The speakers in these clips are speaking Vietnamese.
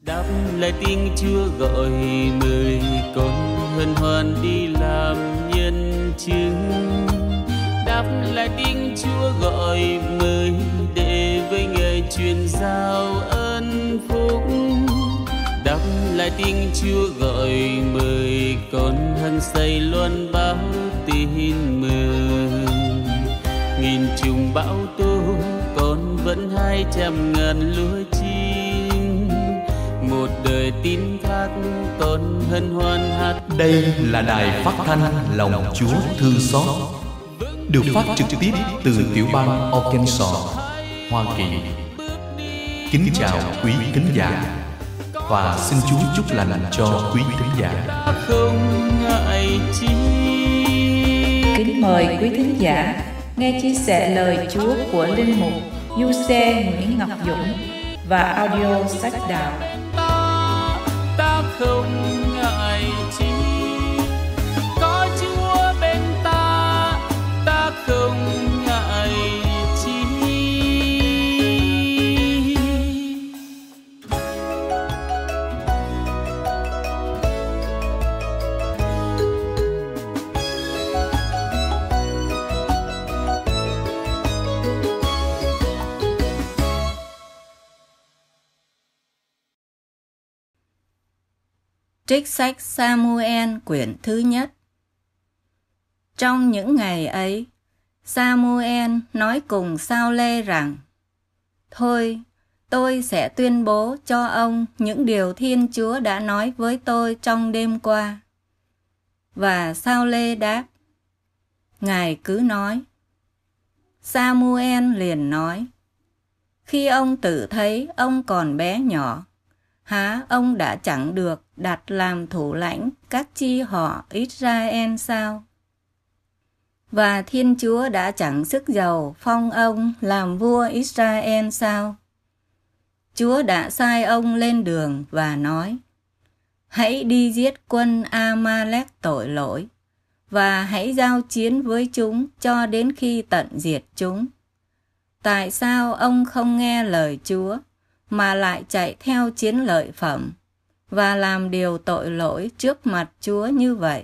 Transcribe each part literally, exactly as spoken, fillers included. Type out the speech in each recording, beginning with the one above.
Đáp lại tiếng Chúa gọi mời con hân hoan đi làm nhân chứng. Đáp lại tiếng Chúa gọi mời để với Ngài truyền giao ân phúc. Đáp lại tiếng Chúa gọi mời con hăng say loan báo tin mừng. Nghìn trùng bão tố con vẫn hai trăm ngàn lúa chín. Một đời tin thác con hân hoan hát. Đây là đài phát thanh Lòng Chúa Thương Xót, được phát trực tiếp từ tiểu bang Arkansas, Hoa Kỳ. Kính chào quý thính giả và xin Chúa chúc lành cho quý thính giả. Không ngại chi. Kính mời quý thính giả nghe chia sẻ lời Chúa của linh mục Du Xe Nguyễn Ngọc Dũng và audio sách đạo. Ta, ta không ngại chi, có Chúa bên ta, ta không ngại chi. Trích sách Sa-mu-el quyển thứ nhất. Trong những ngày ấy, Sa-mu-el nói cùng Sao-lê rằng: Thôi, tôi sẽ tuyên bố cho ông những điều Thiên Chúa đã nói với tôi trong đêm qua. Và Sao-lê đáp: Ngài cứ nói. Sa-mu-el liền nói: Khi ông tự thấy ông còn bé nhỏ, há ông đã chẳng được đặt làm thủ lãnh các chi họ Israel sao? Và Thiên Chúa đã chẳng sức giàu phong ông làm vua Israel sao? Chúa đã sai ông lên đường và nói: Hãy đi giết quân A-ma-lek tội lỗi, và hãy giao chiến với chúng cho đến khi tận diệt chúng. Tại sao ông không nghe lời Chúa, mà lại chạy theo chiến lợi phẩm và làm điều tội lỗi trước mặt Chúa như vậy?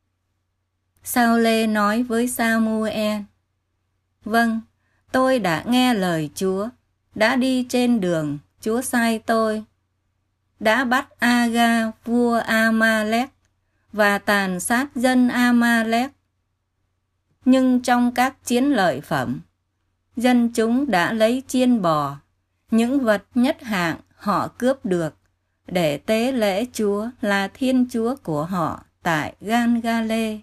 Sao-lê nói với Sa-mu-el: Vâng, tôi đã nghe lời Chúa, đã đi trên đường Chúa sai tôi, đã bắt A-ga vua A-ma-lek và tàn sát dân A-ma-lek. Nhưng trong các chiến lợi phẩm, dân chúng đã lấy chiên bò, những vật nhất hạng họ cướp được, để tế lễ Chúa là Thiên Chúa của họ tại Gan-ga-lê.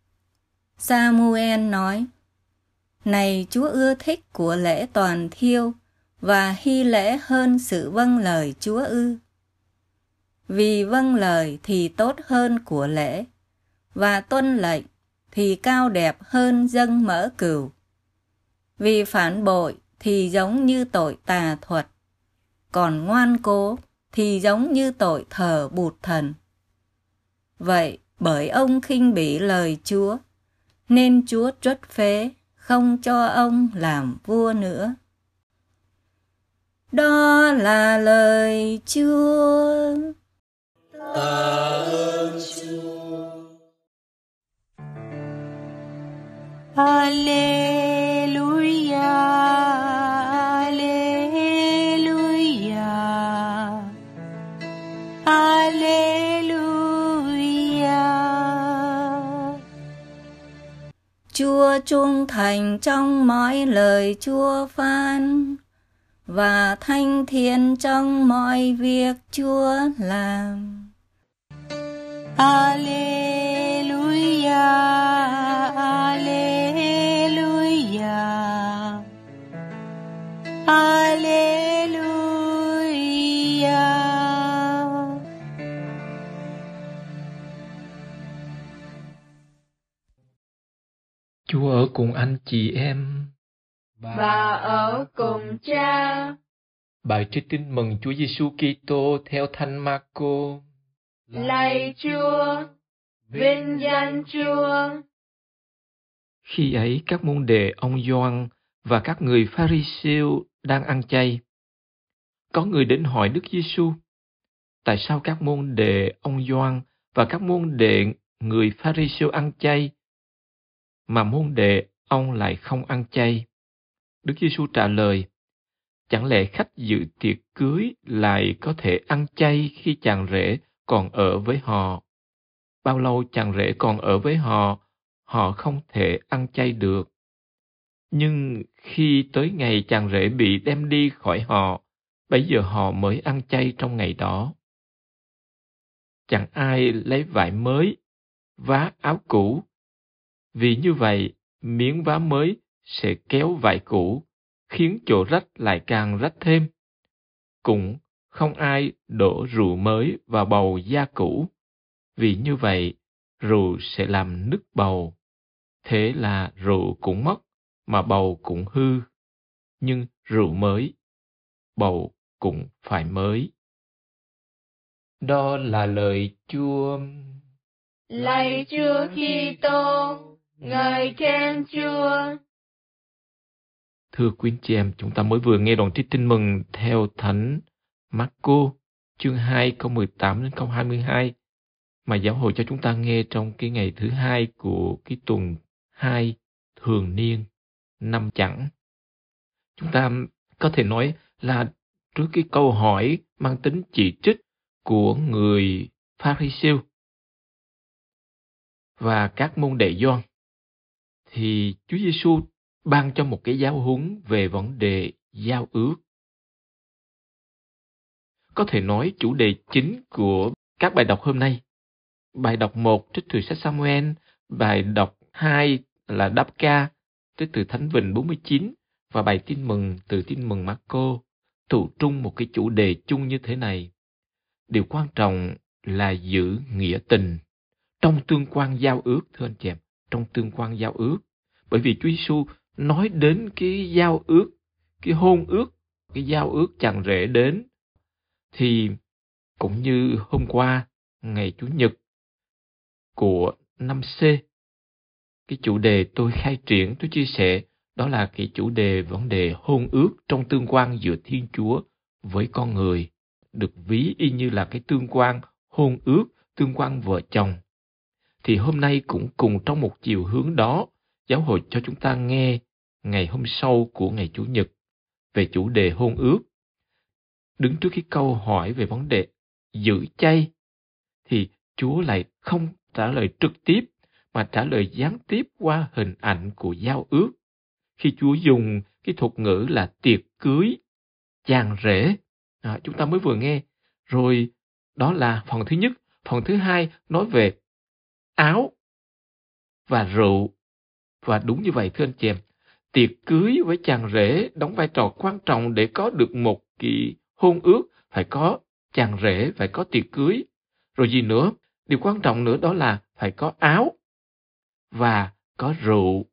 Sa-mu-el nói: Này Chúa ưa thích của lễ toàn thiêu và hy lễ hơn sự vâng lời Chúa ư? Vì vâng lời thì tốt hơn của lễ, và tuân lệnh thì cao đẹp hơn dâng mỡ cừu. Vì phản bội thì giống như tội tà thuật, còn ngoan cố thì giống như tội thờ bụt thần. Vậy bởi ông khinh bỉ lời Chúa, nên Chúa truất phế, không cho ông làm vua nữa. Đó là lời Chúa. Ta ơn Chúa. Alleluia, Alleluia, Alleluia. Chúa trung thành trong mọi lời Chúa phán, và thanh thiện trong mọi việc Chúa làm. Alleluia, Alleluia, Alleluia. Chúa ở cùng anh chị em và ở cùng Cha. Bài trích tin mừng Chúa Giêsu Kitô theo Thánh Marco. Lạy Chúa, vinh danh Chúa. Khi ấy các môn đệ ông Gioan và các người Pha-ri-siêu đang ăn chay. Có người đến hỏi Đức Giêsu: tại sao các môn đệ ông Gioan và các môn đệ người Pha-ri-siêu ăn chay, mà môn đệ ông lại không ăn chay? Đức Giêsu trả lời, chẳng lẽ khách dự tiệc cưới lại có thể ăn chay khi chàng rể còn ở với họ? Bao lâu chàng rể còn ở với họ, họ không thể ăn chay được. Nhưng khi tới ngày chàng rể bị đem đi khỏi họ, bấy giờ họ mới ăn chay trong ngày đó. Chẳng ai lấy vải mới vá áo cũ, vì như vậy miếng vá mới sẽ kéo vải cũ, khiến chỗ rách lại càng rách thêm. Cũng không ai đổ rượu mới vào bầu da cũ, vì như vậy rượu sẽ làm nứt bầu. Thế là rượu cũng mất, mà bầu cũng hư. Nhưng rượu mới, bầu cũng phải mới. Đó là lời Chúa. Lạy Chúa Kitô, ngợi khen Chúa. Thưa quý anh chị em, chúng ta mới vừa nghe đoạn trích tin mừng theo Thánh Marco, chương hai câu mười tám đến câu hai mươi hai, mà giáo hội cho chúng ta nghe trong cái ngày thứ hai của cái tuần hai thường niên năm chẵn. Chúng ta có thể nói là trước cái câu hỏi mang tính chỉ trích của người Pha-ri-siêu và các môn đệ Gioan, thì Chúa Giêsu ban cho một cái giáo huấn về vấn đề giao ước. Có thể nói chủ đề chính của các bài đọc hôm nay, bài đọc một trích từ sách Sa-mu-el, bài đọc hai là đáp ca trích từ Thánh Vịnh bốn mươi chín, và bài tin mừng từ tin mừng Marco tụ trung một cái chủ đề chung như thế này. Điều quan trọng là giữ nghĩa tình trong tương quan giao ước, thưa anh chị em, trong tương quan giao ước. Bởi vì Chúa Giêsu nói đến cái giao ước, cái hôn ước, cái giao ước chàng rể đến, thì cũng như hôm qua, ngày Chủ nhật của năm C, cái chủ đề tôi khai triển, tôi chia sẻ, đó là cái chủ đề vấn đề hôn ước trong tương quan giữa Thiên Chúa với con người, được ví y như là cái tương quan hôn ước, tương quan vợ chồng. Thì hôm nay cũng cùng trong một chiều hướng đó, giáo hội cho chúng ta nghe ngày hôm sau của ngày Chủ nhật về chủ đề hôn ước. Đứng trước cái câu hỏi về vấn đề giữ chay, thì Chúa lại không trả lời trực tiếp, mà trả lời gián tiếp qua hình ảnh của giao ước. Khi Chúa dùng cái thuật ngữ là tiệc cưới, chàng rể, à, chúng ta mới vừa nghe. Rồi đó là phần thứ nhất. Phần thứ hai nói về áo và rượu. Và đúng như vậy thưa anh chị em, tiệc cưới với chàng rể đóng vai trò quan trọng để có được một cái hôn ước, phải có chàng rể, phải có tiệc cưới. Rồi gì nữa? Điều quan trọng nữa đó là phải có áo và có rượu.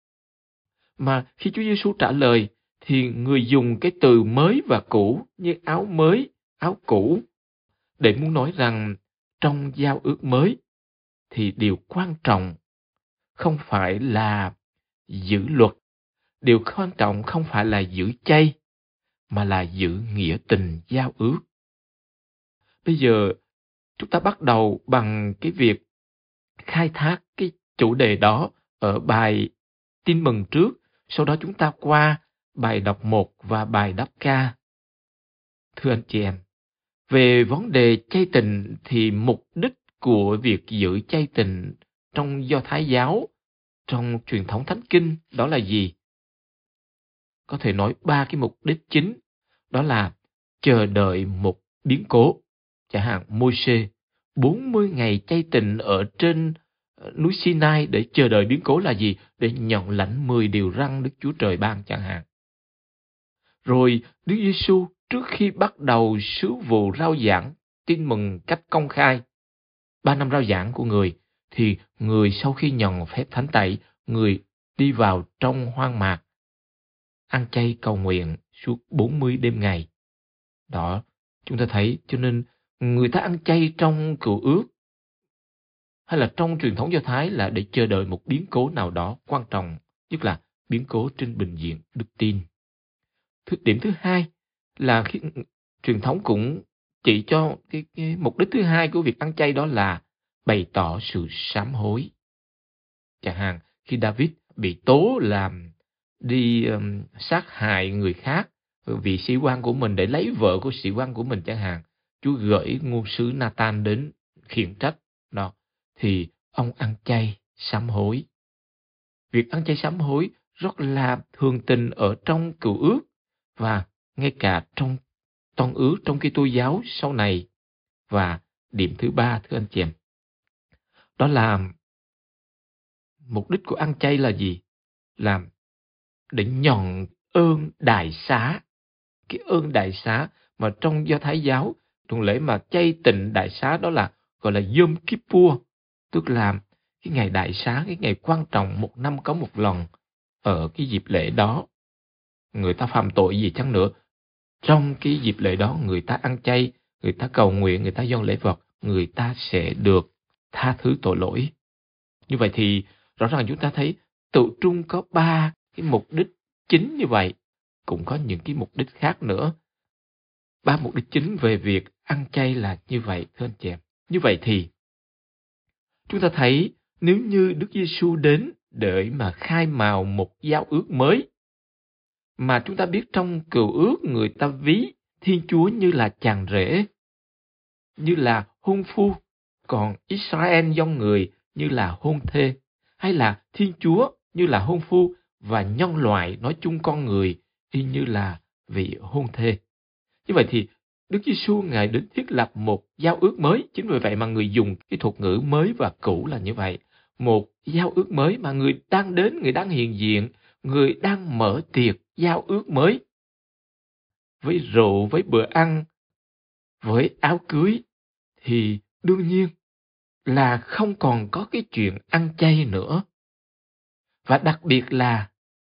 Mà khi Chúa Giêsu trả lời thì người dùng cái từ mới và cũ, như áo mới, áo cũ, để muốn nói rằng trong giao ước mới thì điều quan trọng không phải là giữ luật, điều quan trọng không phải là giữ chay, mà là giữ nghĩa tình giao ước. Bây giờ chúng ta bắt đầu bằng cái việc khai thác cái chủ đề đó ở bài tin mừng trước, sau đó chúng ta qua bài đọc một và bài đáp ca. Thưa anh chị em, về vấn đề chay tình thì mục đích của việc giữ chay tình trong Do Thái giáo, trong truyền thống Thánh Kinh đó là gì? Có thể nói ba cái mục đích chính, đó là chờ đợi một biến cố. Chẳng hạn Môi-se bốn mươi ngày chay tình ở trên núi Sinai để chờ đợi biến cố là gì? Để nhận lãnh mười điều răn Đức Chúa Trời ban chẳng hạn. Rồi Đức Giêsu trước khi bắt đầu sứ vụ rao giảng tin mừng cách công khai, ba năm rao giảng của người, thì người sau khi nhận phép thánh tẩy, người đi vào trong hoang mạc, ăn chay cầu nguyện suốt bốn mươi đêm ngày. Đó, chúng ta thấy, cho nên người ta ăn chay trong Cựu Ước hay là trong truyền thống Do Thái là để chờ đợi một biến cố nào đó quan trọng, nhất là biến cố trên bình diện đức tin. Thứ, điểm thứ hai là khi, truyền thống cũng chỉ cho cái, cái mục đích thứ hai của việc ăn chay, đó là bày tỏ sự sám hối. Chẳng hạn khi David bị tố làm đi um, sát hại người khác, vị sĩ quan của mình, để lấy vợ của sĩ quan của mình chẳng hạn, Chúa gửi ngôn sứ Nathan đến khiển trách đó, thì ông ăn chay sám hối. Việc ăn chay sám hối rất là thường tình ở trong Cựu Ước, và ngay cả trong Tân Ước, trong Kitô giáo sau này. Và điểm thứ ba, thưa anh chị em, đó là mục đích của ăn chay là gì? Là để nhận ơn đại xá. Cái ơn đại xá mà trong Do Thái giáo, tuần lễ mà chay tịnh đại xá, đó là gọi là Yom Kippur, tức là cái ngày đại xá, cái ngày quan trọng một năm có một lần. Ở cái dịp lễ đó, người ta phạm tội gì chăng nữa, trong cái dịp lễ đó người ta ăn chay, người ta cầu nguyện, người ta dâng lễ vật, người ta sẽ được tha thứ tội lỗi. Như vậy thì rõ ràng chúng ta thấy tự trung có ba cái mục đích chính như vậy, cũng có những cái mục đích khác nữa. Ba mục đích chính về việc ăn chay là như vậy, thưa anh chị em. Như vậy thì chúng ta thấy nếu như Đức Giêsu đến để mà khai mào một giao ước mới, mà chúng ta biết trong Cựu Ước người ta ví Thiên Chúa như là chàng rể, như là hôn phu, còn Israel dòng người như là hôn thê, hay là Thiên Chúa như là hôn phu và nhân loại nói chung con người y như là vị hôn thê. Như vậy thì Đức Giêsu Ngài đến thiết lập một giao ước mới. Chính vì vậy mà người dùng cái thuật ngữ mới và cũ là như vậy. Một giao ước mới mà người đang đến, người đang hiện diện, người đang mở tiệc giao ước mới. Với rượu, với bữa ăn, với áo cưới, thì đương nhiên là không còn có cái chuyện ăn chay nữa. Và đặc biệt là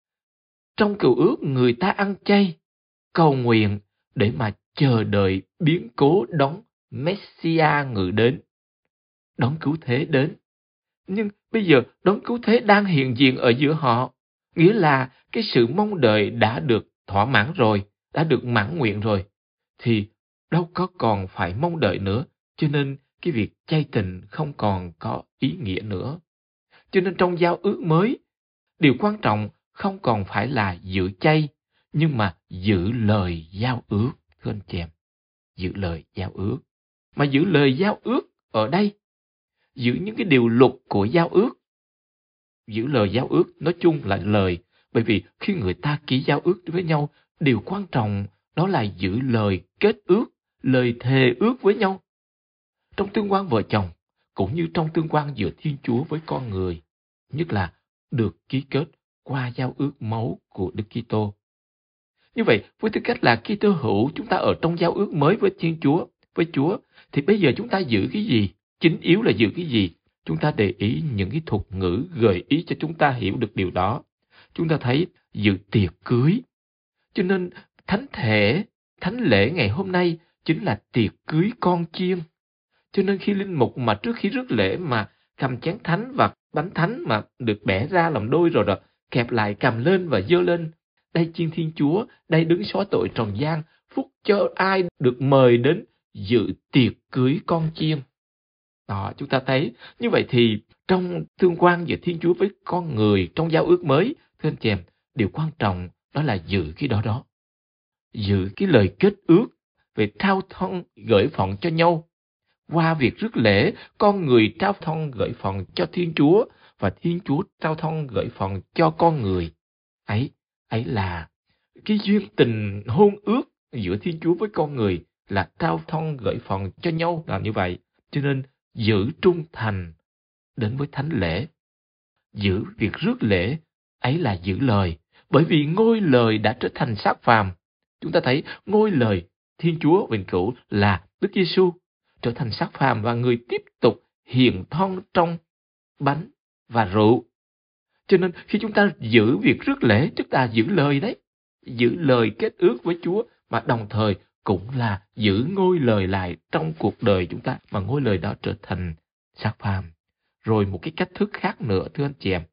trong Cựu Ước người ta ăn chay, cầu nguyện để mà chờ đợi biến cố đón Messia ngự đến, đón cứu thế đến. Nhưng bây giờ đón cứu thế đang hiện diện ở giữa họ, nghĩa là cái sự mong đợi đã được thỏa mãn rồi, đã được mãn nguyện rồi, thì đâu có còn phải mong đợi nữa. Cho nên cái việc chay tịnh không còn có ý nghĩa nữa. Cho nên trong giao ước mới, điều quan trọng không còn phải là giữ chay, nhưng mà giữ lời giao ước, thưa anh chị em. Giữ lời giao ước. Mà giữ lời giao ước ở đây, giữ những cái điều luật của giao ước. Giữ lời giao ước nói chung là lời, bởi vì khi người ta ký giao ước với nhau, điều quan trọng đó là giữ lời kết ước, lời thề ước với nhau. Trong tương quan vợ chồng, cũng như trong tương quan giữa Thiên Chúa với con người, nhất là được ký kết qua giao ước máu của Đức Kitô. Như vậy, với tư cách là Kitô hữu, chúng ta ở trong giao ước mới với Thiên Chúa, với Chúa, thì bây giờ chúng ta giữ cái gì? Chính yếu là giữ cái gì? Chúng ta để ý những cái thuật ngữ gợi ý cho chúng ta hiểu được điều đó. Chúng ta thấy dự tiệc cưới. Cho nên thánh thể, thánh lễ ngày hôm nay chính là tiệc cưới con chiên. Cho nên khi linh mục mà trước khi rước lễ mà cầm chén thánh và bánh thánh mà được bẻ ra làm đôi rồi rồi, kẹp lại cầm lên và giơ lên. Đây chiên Thiên Chúa, đây đứng xóa tội trần gian, phúc cho ai được mời đến dự tiệc cưới con chiên. Đó, chúng ta thấy, như vậy thì trong tương quan giữa Thiên Chúa với con người trong giao ước mới, thưa anh chị em, điều quan trọng đó là giữ cái đó đó. Giữ cái lời kết ước về trao thân gửi phận cho nhau. Qua việc rước lễ, con người trao thân gửi phận cho Thiên Chúa và Thiên Chúa trao thân gửi phận cho con người. Ấy, ấy là cái duyên tình hôn ước giữa Thiên Chúa với con người là trao thân gửi phận cho nhau là như vậy. Cho nên giữ trung thành đến với thánh lễ. Giữ việc rước lễ, ấy là giữ lời. Bởi vì ngôi lời đã trở thành xác phàm. Chúng ta thấy ngôi lời Thiên Chúa vĩnh cửu là Đức Giêsu trở thành xác phàm và người tiếp tục hiện thân trong bánh và rượu. Cho nên khi chúng ta giữ việc rước lễ, chúng ta giữ lời đấy. Giữ lời kết ước với Chúa mà đồng thời cũng là giữ ngôi lời lại trong cuộc đời chúng ta mà ngôi lời đó trở thành xác phàm. Rồi một cái cách thức khác nữa, thưa anh chị em,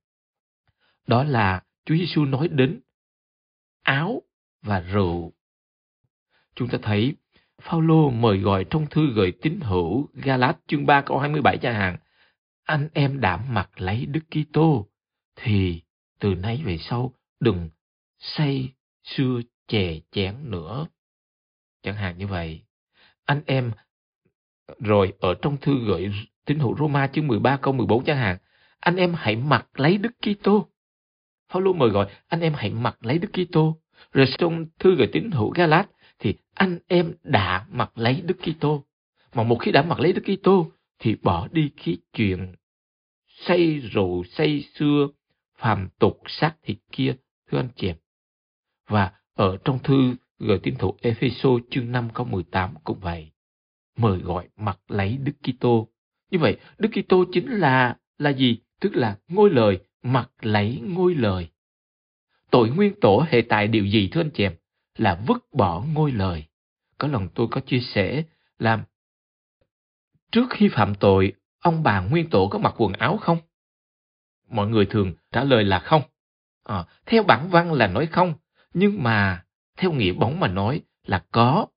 đó là Chúa Giêsu nói đến áo và rượu. Chúng ta thấy Phaolô mời gọi trong thư gửi tín hữu Ga-lát chương ba câu hai mươi bảy chẳng hạn, anh em đã mặc lấy Đức Kitô thì từ nay về sau đừng say sưa chè chén nữa. Chẳng hạn như vậy. Anh em rồi ở trong thư gửi tín hữu Roma chương mười ba câu mười bốn chẳng hạn, anh em hãy mặc lấy Đức Kitô. Phaolô mời gọi anh em hãy mặc lấy Đức Kitô. Rồi trong thư gửi tín hữu Ga-lát thì anh em đã mặc lấy Đức Kitô. Mà một khi đã mặc lấy Đức Kitô thì bỏ đi cái chuyện say rượu, say sưa, phàm tục, xác thịt kia, thưa anh chị em. Và ở trong thư gửi tín hữu Ê-phê-sô chương năm câu mười tám cũng vậy. Mời gọi mặc lấy Đức Kitô. Như vậy, Đức Kitô chính là là gì? Tức là ngôi lời, mặc lấy ngôi lời. Tội nguyên tổ hệ tại điều gì thưa anh chị em? Là vứt bỏ ngôi lời. Có lần tôi có chia sẻ là trước khi phạm tội, ông bà nguyên tổ có mặc quần áo không? Mọi người thường trả lời là không. À, theo bản văn là nói không, nhưng mà theo nghĩa bóng mà nói là có.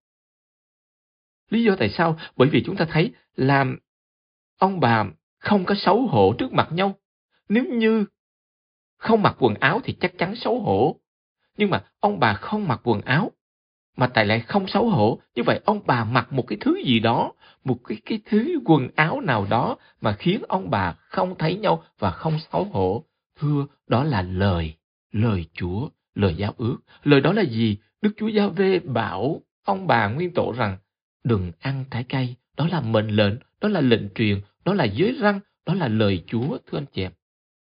Lý do tại sao? Bởi vì chúng ta thấy là ông bà không có xấu hổ trước mặt nhau. Nếu như không mặc quần áo thì chắc chắn xấu hổ. Nhưng mà ông bà không mặc quần áo mà tại lại không xấu hổ. Như vậy ông bà mặc một cái thứ gì đó, một cái, cái thứ quần áo nào đó mà khiến ông bà không thấy nhau và không xấu hổ. Thưa, đó là lời, lời Chúa, lời giao ước. Lời đó là gì? Đức Chúa Gia-vê bảo ông bà nguyên tổ rằng đừng ăn trái cây. Đó là mệnh lệnh, đó là lệnh truyền, đó là giới răn, đó là lời Chúa, thưa anh chị em.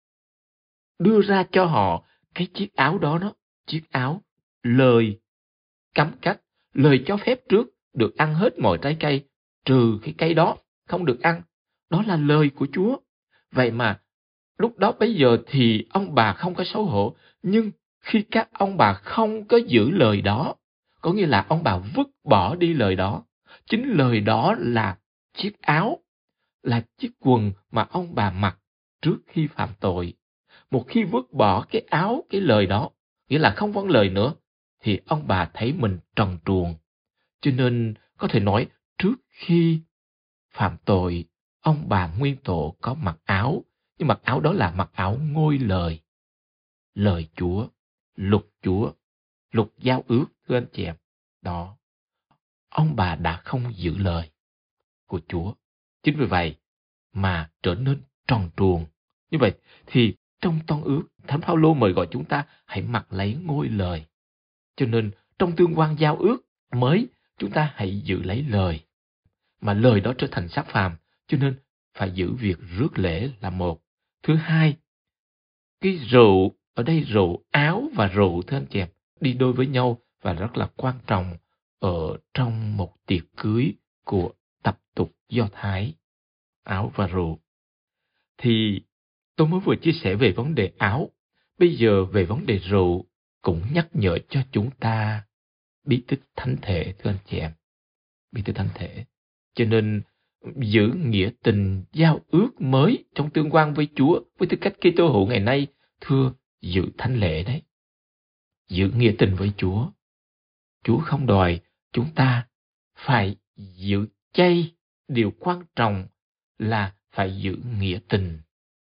Đưa ra cho họ cái chiếc áo đó, đó chiếc áo lời cấm cách, lời cho phép trước được ăn hết mọi trái cây, trừ cái cây đó, không được ăn. Đó là lời của Chúa. Vậy mà lúc đó bây giờ thì ông bà không có xấu hổ, nhưng khi các ông bà không có giữ lời đó, có nghĩa là ông bà vứt bỏ đi lời đó. Chính lời đó là chiếc áo, là chiếc quần mà ông bà mặc trước khi phạm tội. Một khi vứt bỏ cái áo, cái lời đó, nghĩa là không vâng lời nữa, thì ông bà thấy mình trần truồng. Cho nên có thể nói trước khi phạm tội, ông bà nguyên tổ có mặc áo, nhưng mặc áo đó là mặc áo ngôi lời. Lời Chúa, luật Chúa, luật giao ước, thưa anh chị em. Đó, ông bà đã không giữ lời của Chúa. Chính vì vậy mà trở nên tròn truồng. Như vậy thì trong Tân ước, Thánh Phaolô mời gọi chúng ta hãy mặc lấy ngôi lời. Cho nên trong tương quan giao ước mới, chúng ta hãy giữ lấy lời. Mà lời đó trở thành xác phàm, cho nên phải giữ việc rước lễ là một. Thứ hai, cái rượu, ở đây rượu, áo và rượu, thưa anh chị em, đi đôi với nhau và rất là quan trọng ở trong một tiệc cưới của tập tục Do Thái. Áo và rượu. Thì tôi mới vừa chia sẻ về vấn đề áo, bây giờ về vấn đề rượu cũng nhắc nhở cho chúng ta bí tích thánh thể, thưa anh chị em. Bí tích thánh thể. Cho nên giữ nghĩa tình giao ước mới trong tương quan với Chúa, với tư cách Kitô hữu ngày nay, thưa, giữ thánh lễ đấy. Giữ nghĩa tình với Chúa. Chúa không đòi chúng ta phải giữ chay, điều quan trọng là phải giữ nghĩa tình.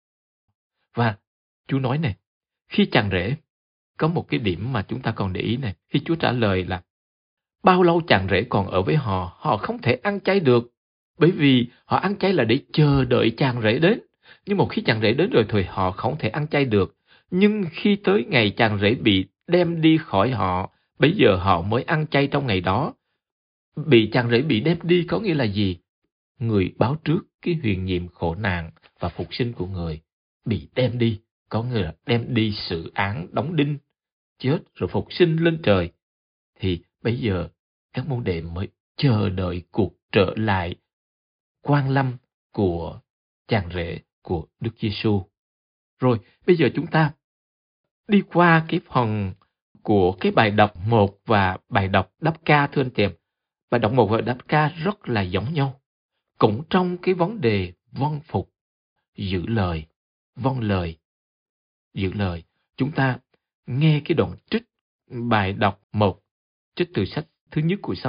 Và Chúa nói này, khi chàng rể, có một cái điểm mà chúng ta còn để ý này, khi Chúa trả lời là bao lâu chàng rể còn ở với họ, họ không thể ăn chay được, bởi vì họ ăn chay là để chờ đợi chàng rể đến. Nhưng một khi chàng rể đến rồi thì họ không thể ăn chay được. Nhưng khi tới ngày chàng rể bị đem đi khỏi họ, bây giờ họ mới ăn chay trong ngày đó. Bị chàng rể bị đem đi có nghĩa là gì? Người báo trước cái huyền nhiệm khổ nạn và phục sinh của người bị đem đi, có nghĩa là đem đi xử án, đóng đinh, chết rồi phục sinh lên trời. Thì bây giờ các môn đệ mới chờ đợi cuộc trở lại quan lâm của chàng rể của Đức Giêsu. Rồi bây giờ chúng ta đi qua cái phần của cái bài đọc một và bài đọc đáp ca, thưa anh chị em. Bài đọc một và đáp ca rất là giống nhau. Cũng trong cái vấn đề vâng phục, giữ lời, vâng lời, giữ lời. Chúng ta nghe cái đoạn trích bài đọc một, trích từ sách thứ nhất của Samuel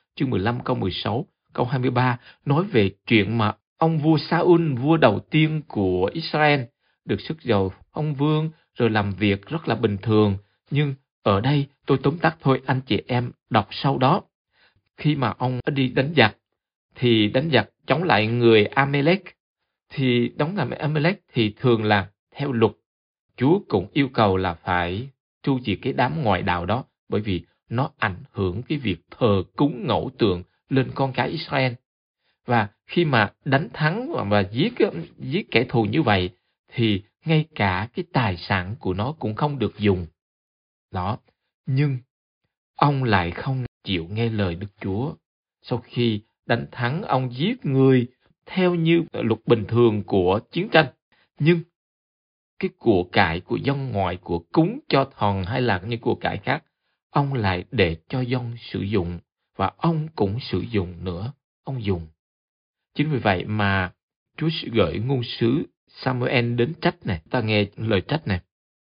chương mười lăm câu mười sáu, câu hai mươi ba nói về chuyện mà ông vua Sa-ul, vua đầu tiên của Israel, được sức giàu ông vương rồi làm việc rất là bình thường. Nhưng ở đây tôi tóm tắt thôi, anh chị em đọc sau đó. Khi mà ông đi đánh giặc, thì đánh giặc chống lại người Amalek, thì đóng lại Amalek thì thường là theo luật, Chúa cũng yêu cầu là phải tru diệt cái đám ngoại đạo đó, bởi vì nó ảnh hưởng cái việc thờ cúng ngẫu tượng lên con cái Israel. Và khi mà đánh thắng và, và giết giết kẻ thù như vậy, thì ngay cả cái tài sản của nó cũng không được dùng. Đó, nhưng ông lại không chịu nghe lời Đức Chúa. Sau khi đánh thắng, ông giết người theo như luật bình thường của chiến tranh. Nhưng cái của cải của dân ngoại, của cúng cho thần hay là những của cải khác, ông lại để cho dân sử dụng, và ông cũng sử dụng nữa, ông dùng. Chính vì vậy mà Chúa gửi ngôn sứ Samuel đến trách này, ta nghe lời trách này.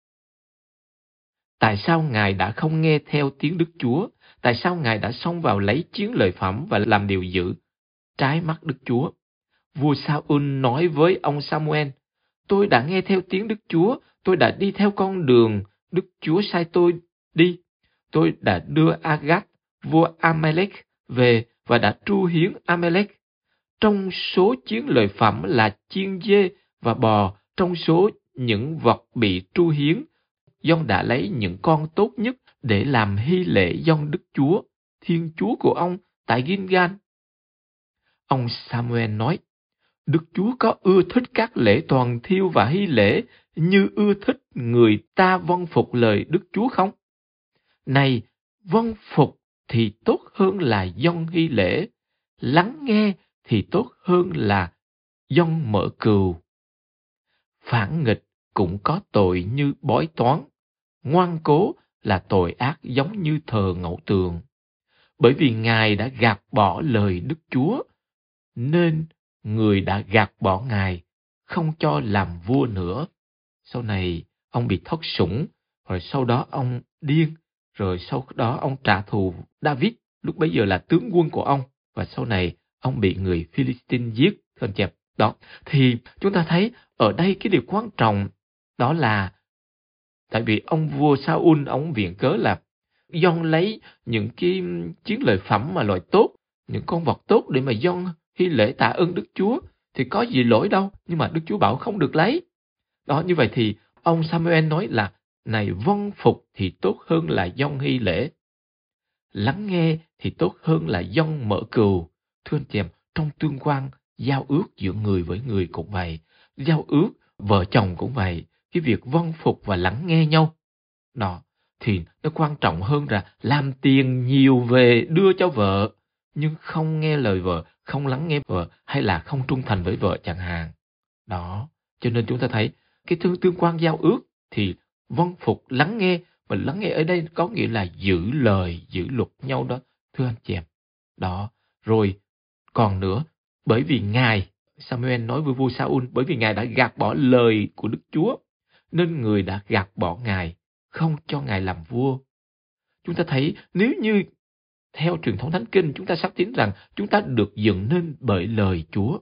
Tại sao Ngài đã không nghe theo tiếng Đức Chúa? Tại sao Ngài đã xông vào lấy chiến lợi phẩm và làm điều dữ trái mắt Đức Chúa? Vua Sa-ul nói với ông Samuel, tôi đã nghe theo tiếng Đức Chúa, tôi đã đi theo con đường Đức Chúa sai tôi đi. Tôi đã đưa Agag, vua Amalek, về và đã tru hiến Amalek. Trong số chiến lợi phẩm là chiên dê và bò, trong số những vật bị tru hiến, dân đã lấy những con tốt nhất để làm hy lễ dân Đức Chúa, Thiên Chúa của ông tại Gilgal. Ông Samuel nói, Đức Chúa có ưa thích các lễ toàn thiêu và hy lễ như ưa thích người ta vâng phục lời Đức Chúa không? Này, vâng phục thì tốt hơn là dâng hy lễ, lắng nghe thì tốt hơn là dâng mở cừu. Phản nghịch cũng có tội như bói toán, ngoan cố là tội ác giống như thờ ngẫu tượng. Bởi vì Ngài đã gạt bỏ lời Đức Chúa, nên người đã gạt bỏ Ngài, không cho làm vua nữa. Sau này, ông bị thất sủng, rồi sau đó ông điên, rồi sau đó ông trả thù David, lúc bấy giờ là tướng quân của ông, và sau này ông bị người Philistine giết. Thân chẹp. Đó, thì chúng ta thấy ở đây cái điều quan trọng đó là tại vì ông vua Sa-ul, ông viện cớ là dâng lấy những cái chiến lợi phẩm mà loại tốt, những con vật tốt để mà dâng hy lễ tạ ơn Đức Chúa, thì có gì lỗi đâu, nhưng mà Đức Chúa bảo không được lấy. Đó, như vậy thì ông Samuel nói là, này vâng phục thì tốt hơn là dâng hy lễ, lắng nghe thì tốt hơn là dâng mở cừu. Thưa anh chị em, trong tương quan giao ước giữa người với người cũng vậy, giao ước vợ chồng cũng vậy, cái việc vâng phục và lắng nghe nhau, đó, thì nó quan trọng hơn là làm tiền nhiều về đưa cho vợ, nhưng không nghe lời vợ, không lắng nghe vợ, hay là không trung thành với vợ chẳng hạn. Đó, cho nên chúng ta thấy cái tương tương quan giao ước thì vâng phục, lắng nghe, và lắng nghe ở đây có nghĩa là giữ lời, giữ luật nhau đó, thưa anh chị em. Đó, rồi còn nữa, bởi vì Ngài, Samuel nói với vua Sa-ul, bởi vì Ngài đã gạt bỏ lời của Đức Chúa, nên người đã gạt bỏ Ngài, không cho Ngài làm vua. Chúng ta thấy nếu như theo truyền thống Thánh Kinh, chúng ta xác tín rằng chúng ta được dựng nên bởi lời Chúa.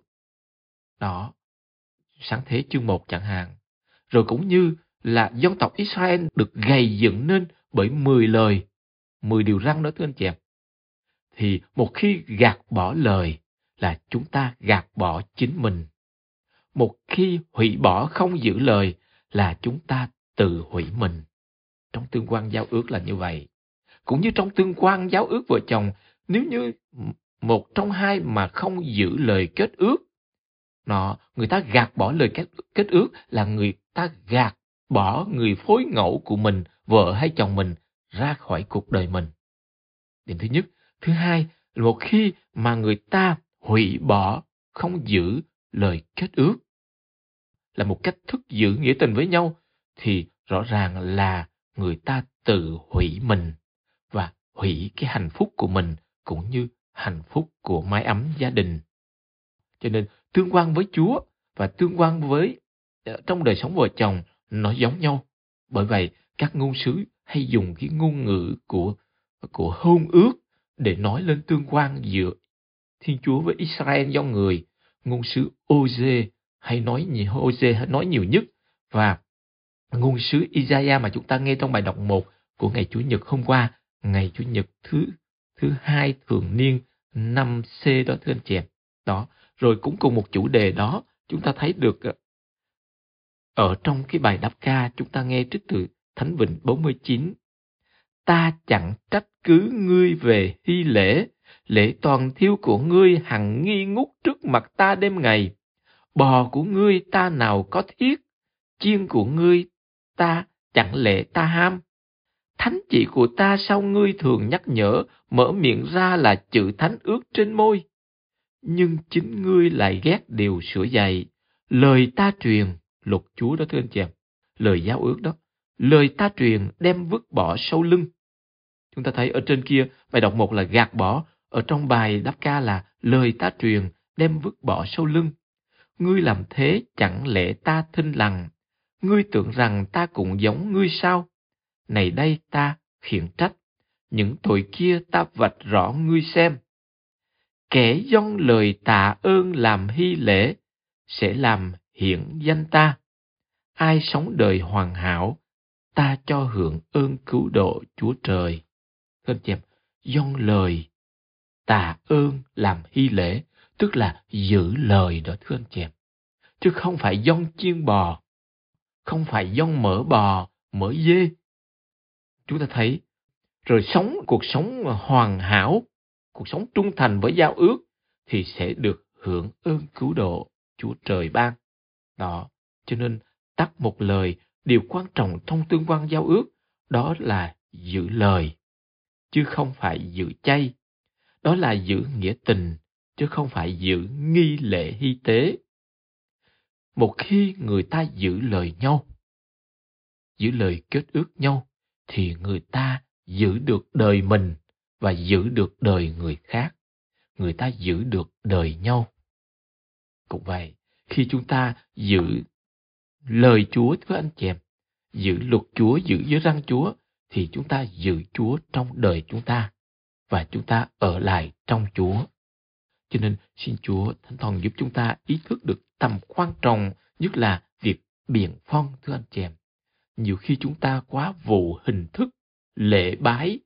Đó, Sáng Thế chương một chẳng hạn. Rồi cũng như là dân tộc Israel được gầy dựng nên bởi mười lời, mười điều răn đó thưa anh chị em. Thì một khi gạt bỏ lời là chúng ta gạt bỏ chính mình. Một khi hủy bỏ không giữ lời là chúng ta tự hủy mình. Trong tương quan giao ước là như vậy. Cũng như trong tương quan giao ước vợ chồng, nếu như một trong hai mà không giữ lời kết ước, nó, người ta gạt bỏ lời kết, kết ước là người ta gạt bỏ người phối ngẫu của mình, vợ hay chồng mình, ra khỏi cuộc đời mình. Điểm thứ nhất. Thứ hai, một khi mà người ta hủy bỏ, không giữ lời kết ước, là một cách thức giữ nghĩa tình với nhau, thì rõ ràng là người ta tự hủy mình và hủy cái hạnh phúc của mình cũng như hạnh phúc của mái ấm gia đình. Cho nên tương quan với Chúa và tương quan với trong đời sống vợ chồng nó giống nhau. Bởi vậy các ngôn sứ hay dùng cái ngôn ngữ của của hôn ước để nói lên tương quan giữa Thiên Chúa với Israel do người. Ngôn sứ Ô-dê hay nói nhiều, Ô-dê hay nói nhiều nhất, và ngôn sứ Isaiah mà chúng ta nghe trong bài đọc một của ngày Chủ nhật hôm qua, ngày Chủ nhật thứ thứ hai thường niên năm C đó thưa anh chị em. Đó, rồi cũng cùng một chủ đề đó, chúng ta thấy được ở trong cái bài đáp ca, chúng ta nghe trích từ Thánh Vịnh bốn mươi chín. Ta chẳng trách cứ ngươi về hy lễ, lễ toàn thiêu của ngươi hằng nghi ngút trước mặt ta đêm ngày. Bò của ngươi ta nào có thiết, chiên của ngươi ta chẳng lẽ ta ham. Thánh chỉ của ta sao ngươi thường nhắc nhở, mở miệng ra là chữ thánh ước trên môi. Nhưng chính ngươi lại ghét điều sửa dạy, lời ta truyền, luật Chúa đó thưa anh chị em, lời giao ước đó, lời ta truyền đem vứt bỏ sau lưng. Chúng ta thấy ở trên kia, bài đọc một là gạt bỏ, ở trong bài đáp ca là lời ta truyền đem vứt bỏ sau lưng. Ngươi làm thế chẳng lẽ ta thinh lặng, ngươi tưởng rằng ta cũng giống ngươi sao? Này đây ta khiển trách, những tội kia ta vạch rõ ngươi xem. Kẻ dâng lời tạ ơn làm hy lễ, sẽ làm hiển danh ta. Ai sống đời hoàn hảo, ta cho hưởng ơn cứu độ Chúa Trời. Thưa anh chị em, dâng lời tạ ơn làm hy lễ, tức là giữ lời đó thưa anh chị em. Chứ không phải dâng chiên bò, không phải dâng mỡ bò, mỡ dê. Chúng ta thấy, rồi sống cuộc sống hoàn hảo, cuộc sống trung thành với giao ước, thì sẽ được hưởng ơn cứu độ Chúa Trời ban. Đó, cho nên tắt một lời, điều quan trọng trong tương quan giao ước, đó là giữ lời, chứ không phải giữ chay. Đó là giữ nghĩa tình, chứ không phải giữ nghi lễ hy tế. Một khi người ta giữ lời nhau, giữ lời kết ước nhau, thì người ta giữ được đời mình và giữ được đời người khác. Người ta giữ được đời nhau. Cũng vậy, khi chúng ta giữ lời Chúa với anh chị em, giữ luật Chúa, giữ giới răn Chúa, thì chúng ta giữ Chúa trong đời chúng ta, và chúng ta ở lại trong Chúa. Cho nên xin Chúa Thánh Thần giúp chúng ta ý thức được tầm quan trọng, nhất là việc biện phong thưa anh chị em. Nhiều khi chúng ta quá vụ hình thức, lễ bái,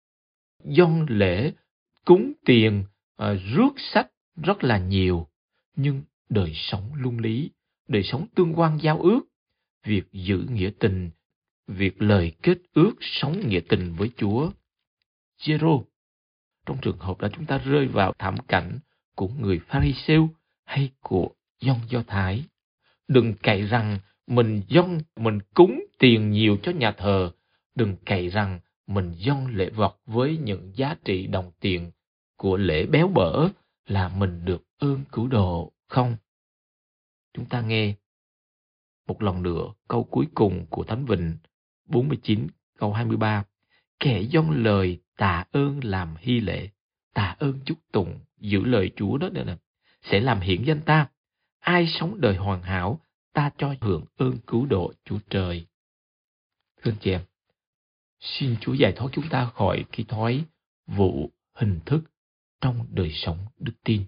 dâng lễ, cúng tiền, uh, rước sách rất là nhiều. Nhưng đời sống luân lý, đời sống tương quan giao ước, việc giữ nghĩa tình, việc lời kết ước sống nghĩa tình với Chúa. Giê-rô, trong trường hợp đó chúng ta rơi vào thảm cảnh của người Pha-ri-sêu hay của dân Do Thái. Đừng cậy rằng mình dâng, mình cúng tiền nhiều cho nhà thờ. Đừng cậy rằng mình dâng lễ vật với những giá trị đồng tiền của lễ béo bở là mình được ơn cứu độ. Không. Chúng ta nghe một lần nữa câu cuối cùng của Thánh Vịnh bốn mươi chín câu hai mươi ba. Kẻ dâng lời tạ ơn làm hy lễ, tạ ơn chúc tụng, giữ lời Chúa đó nè, sẽ làm hiển danh ta. Ai sống đời hoàn hảo, ta cho hưởng ơn cứu độ Chúa Trời. Thưa anh chị em, xin Chúa giải thoát chúng ta khỏi cái thói vụ hình thức trong đời sống đức tin.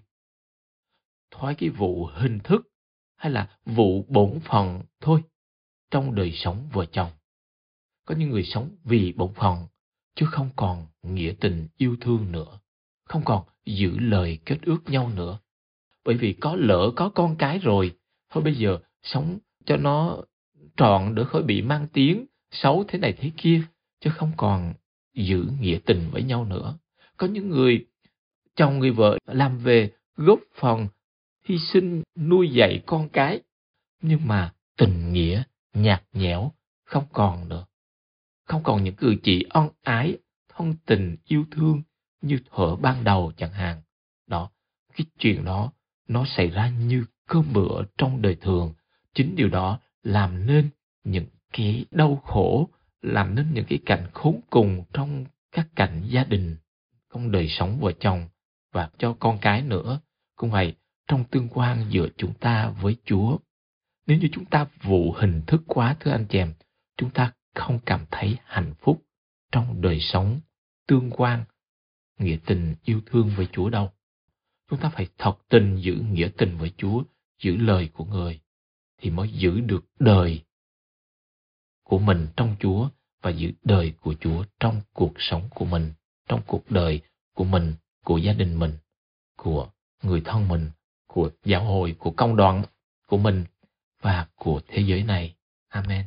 Thói cái vụ hình thức hay là vụ bổn phận thôi trong đời sống vợ chồng. Có những người sống vì bổn phận, chứ không còn nghĩa tình yêu thương nữa, không còn giữ lời kết ước nhau nữa. Bởi vì có lỡ có con cái rồi, thôi bây giờ sống cho nó trọn để khỏi bị mang tiếng xấu thế này thế kia, chứ không còn giữ nghĩa tình với nhau nữa. Có những người chồng người vợ làm về góp phần hy sinh nuôi dạy con cái, nhưng mà tình nghĩa nhạt nhẽo không còn nữa. Không còn những cử chỉ ân ái, thân tình, yêu thương như thuở ban đầu chẳng hạn. Đó, cái chuyện đó nó xảy ra như cơm bữa trong đời thường. Chính điều đó làm nên những cái đau khổ, làm nên những cái cảnh khốn cùng trong các cảnh gia đình, trong đời sống vợ chồng và cho con cái nữa. Cũng vậy, trong tương quan giữa chúng ta với Chúa. Nếu như chúng ta vụ hình thức quá thưa anh chị em, chúng ta không cảm thấy hạnh phúc trong đời sống tương quan nghĩa tình yêu thương với Chúa đâu. Chúng ta phải thật tình giữ nghĩa tình với Chúa, giữ lời của Người, thì mới giữ được đời của mình trong Chúa và giữ đời của Chúa trong cuộc sống của mình, trong cuộc đời của mình, của gia đình mình, của người thân mình, của giáo hội, của công đoàn của mình và của thế giới này. Amen.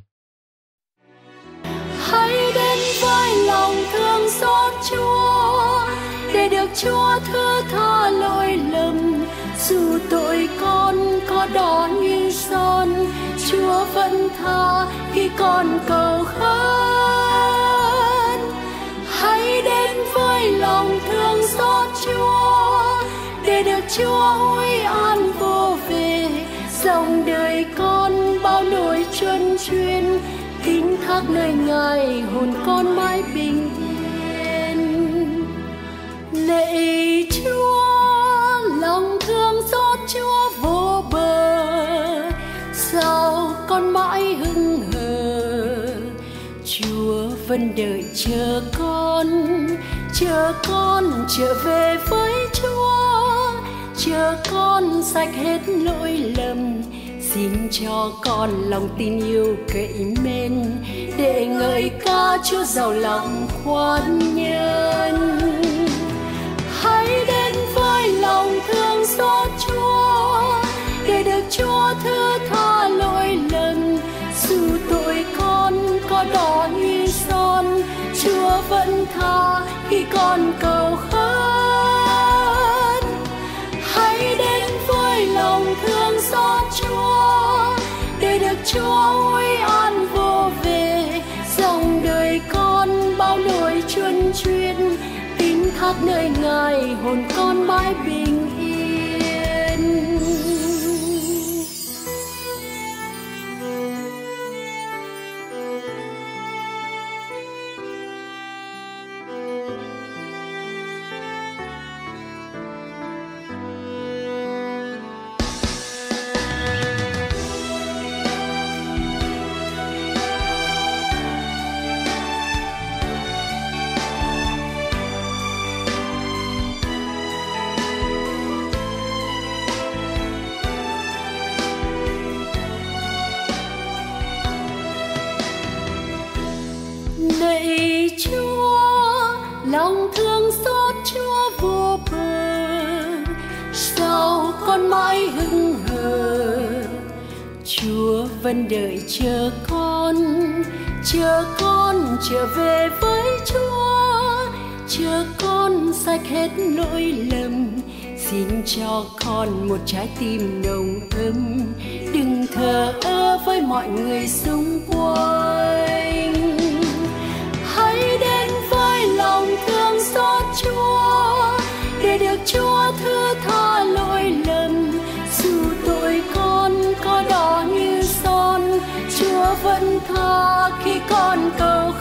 Hãy đến với lòng thương xót Chúa, để được Chúa thứ tha lỗi lầm. Dù tội con có đỏ như son, Chúa vẫn tha khi con cầu khấn. Hãy đến với lòng thương xót Chúa, để được Chúa ủi an vô về. Dòng đời con bao nỗi truân chuyên, kính thác nơi Ngài hồn con mãi bình yên. Lạy Chúa, lòng thương xót Chúa vô bờ, sao con mãi hững hờ. Chúa vẫn đợi chờ con, chờ con trở về với Chúa, chờ con sạch hết lỗi lầm. Xin cho con lòng tin yêu cậy mến, để ngợi ca Chúa giàu lòng khoan nhân. Hãy đến với lòng thương xót Chúa, để được Chúa thứ tha lỗi lầm. Dù tội con có đỏ như son, Chúa vẫn tha khi con cầu khấn. Hãy đến với lòng thương xót Chúa, để được Chúa ủi an vô về. Dòng đời con bao nỗi truân chuyên, kính thác nơi Ngài hồn con mãi bình yên. Lạy Chúa, lòng thương xót Chúa vô bờ, sao con mãi hững hờ. Chúa vẫn đợi chờ con, chờ con trở về với Chúa, chờ con sạch hết lỗi lầm. Xin cho con một trái tim nồng ấm, đừng thờ ơ với mọi người xung quanh. Hãy đến với lòng thương xót Chúa, để được Chúa thứ tha lỗi lầm. Dù tội con có đỏ như son, Chúa vẫn tha khi con cầu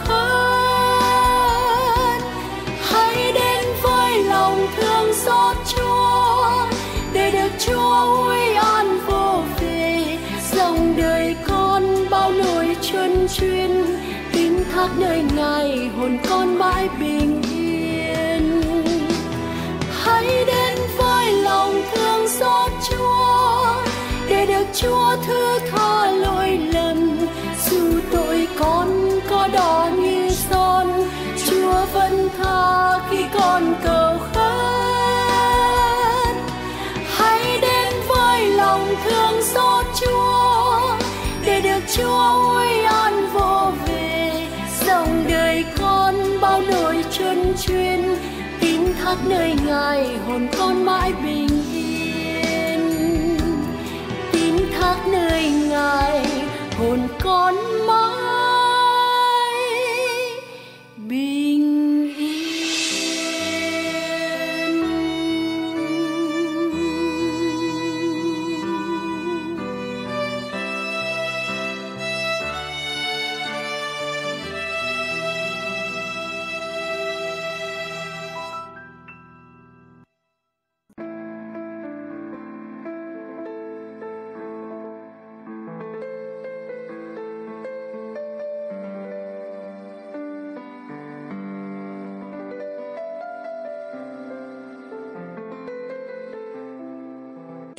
khấn. Hãy đến với lòng thương xót Chúa, để được Chúa ủi an vô về. Dòng đời con bao nỗi truân chuyên, kính thác nơi Ngài hồn con mãi bình yên. Hãy đến với lòng thương xót Chúa, để được Chúa thứ tha lỗi lầm. Dù tội con có đỏ như son, Chúa vẫn tha khi con cầu khấn. Hãy đến với lòng thương xót Chúa, để được Chúa ủi an vô về. Dòng đời con bao nỗi truân chuyên, kính thác nơi Ngài hồn con mãi bình yên. Kính thác nơi Ngài hồn con mãi bình yên.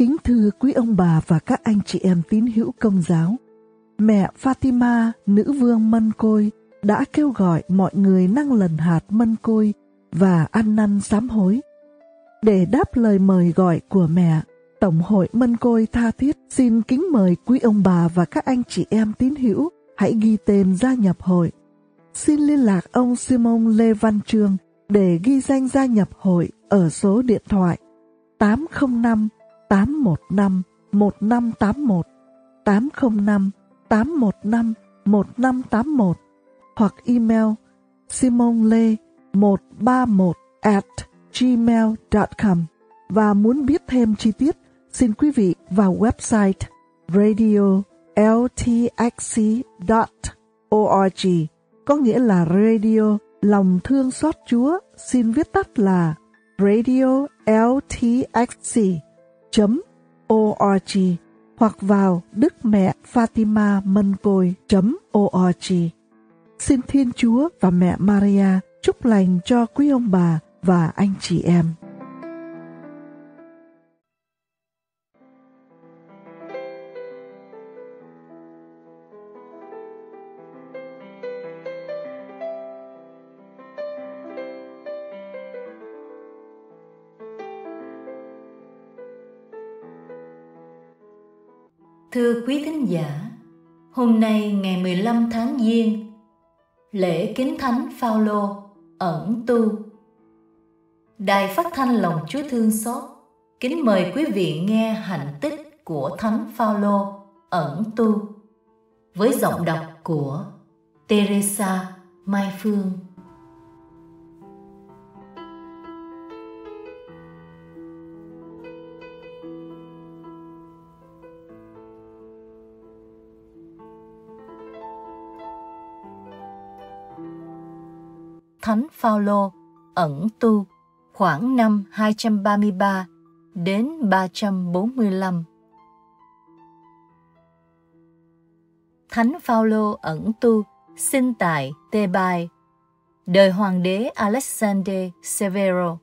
Kính thưa quý ông bà và các anh chị em tín hữu Công giáo, mẹ Fatima, nữ vương mân côi, đã kêu gọi mọi người năng lần hạt mân côi và ăn năn sám hối. Để đáp lời mời gọi của mẹ, Tổng hội Mân Côi tha thiết xin kính mời quý ông bà và các anh chị em tín hữu hãy ghi tên gia nhập hội. Xin liên lạc ông Simon Lê Văn Trương để ghi danh gia nhập hội ở số điện thoại tám không năm tám một năm một năm tám một, tám không năm tám một năm một năm tám một hoặc email simonle một ba một at gmail chấm com. Và muốn biết thêm chi tiết, xin quý vị vào website radio l t x c chấm org, có nghĩa là Radio Lòng Thương Xót Chúa, xin viết tắt là radio l t x c chấm org, hoặc vào đức mẹ Fatima Mân Côi chấm org. Xin Thiên Chúa và mẹ Maria chúc lành cho quý ông bà và anh chị em. Thưa quý thính giả, hôm nay ngày mười lăm tháng Giêng, lễ kính thánh Phao-lô ẩn tu. Đài Phát thanh Lòng Chúa Thương Xót kính mời quý vị nghe hạnh tích của thánh Phao-lô ẩn tu với giọng đọc của Teresa Mai Phương. Thánh Phao-lô ẩn tu khoảng năm hai trăm ba mươi ba đến ba trăm bốn mươi lăm. Thánh Phao-lô ẩn tu sinh tại Thebai, đời hoàng đế Alexander Severo.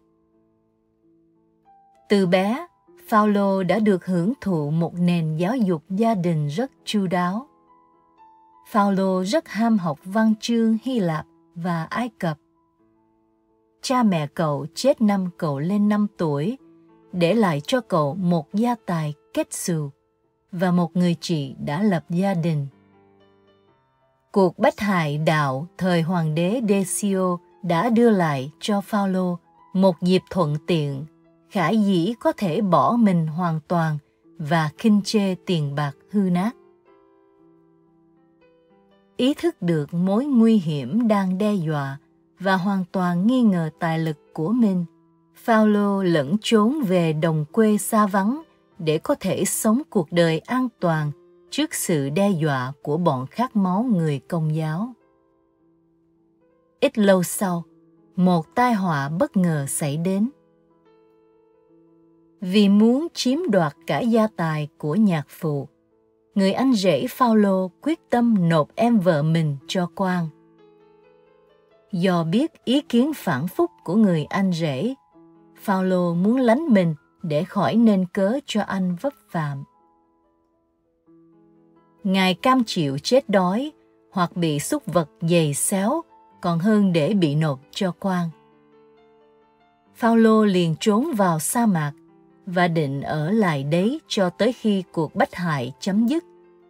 Từ bé, Phao-lô đã được hưởng thụ một nền giáo dục gia đình rất chu đáo. Phao-lô rất ham học văn chương Hy Lạp và Ai Cập. Cha mẹ cậu chết năm cậu lên năm tuổi, để lại cho cậu một gia tài kết xù và một người chị đã lập gia đình. Cuộc bách hại đạo thời hoàng đế Decio đã đưa lại cho Phao-lô một dịp thuận tiện, khả dĩ có thể bỏ mình hoàn toàn và khinh chê tiền bạc hư nát. Ý thức được mối nguy hiểm đang đe dọa và hoàn toàn nghi ngờ tài lực của mình, Phao-lô lẫn trốn về đồng quê xa vắng để có thể sống cuộc đời an toàn trước sự đe dọa của bọn khát máu người Công giáo. Ít lâu sau, một tai họa bất ngờ xảy đến. Vì muốn chiếm đoạt cả gia tài của nhạc phụ, người anh rể Phao-lô quyết tâm nộp em vợ mình cho quan. Do biết ý kiến phản phúc của người anh rể, Phao-lô muốn lánh mình để khỏi nên cớ cho anh vấp phạm. Ngài cam chịu chết đói hoặc bị súc vật giày xéo, còn hơn để bị nộp cho quan. Phao-lô liền trốn vào sa mạc và định ở lại đấy cho tới khi cuộc bách hại chấm dứt.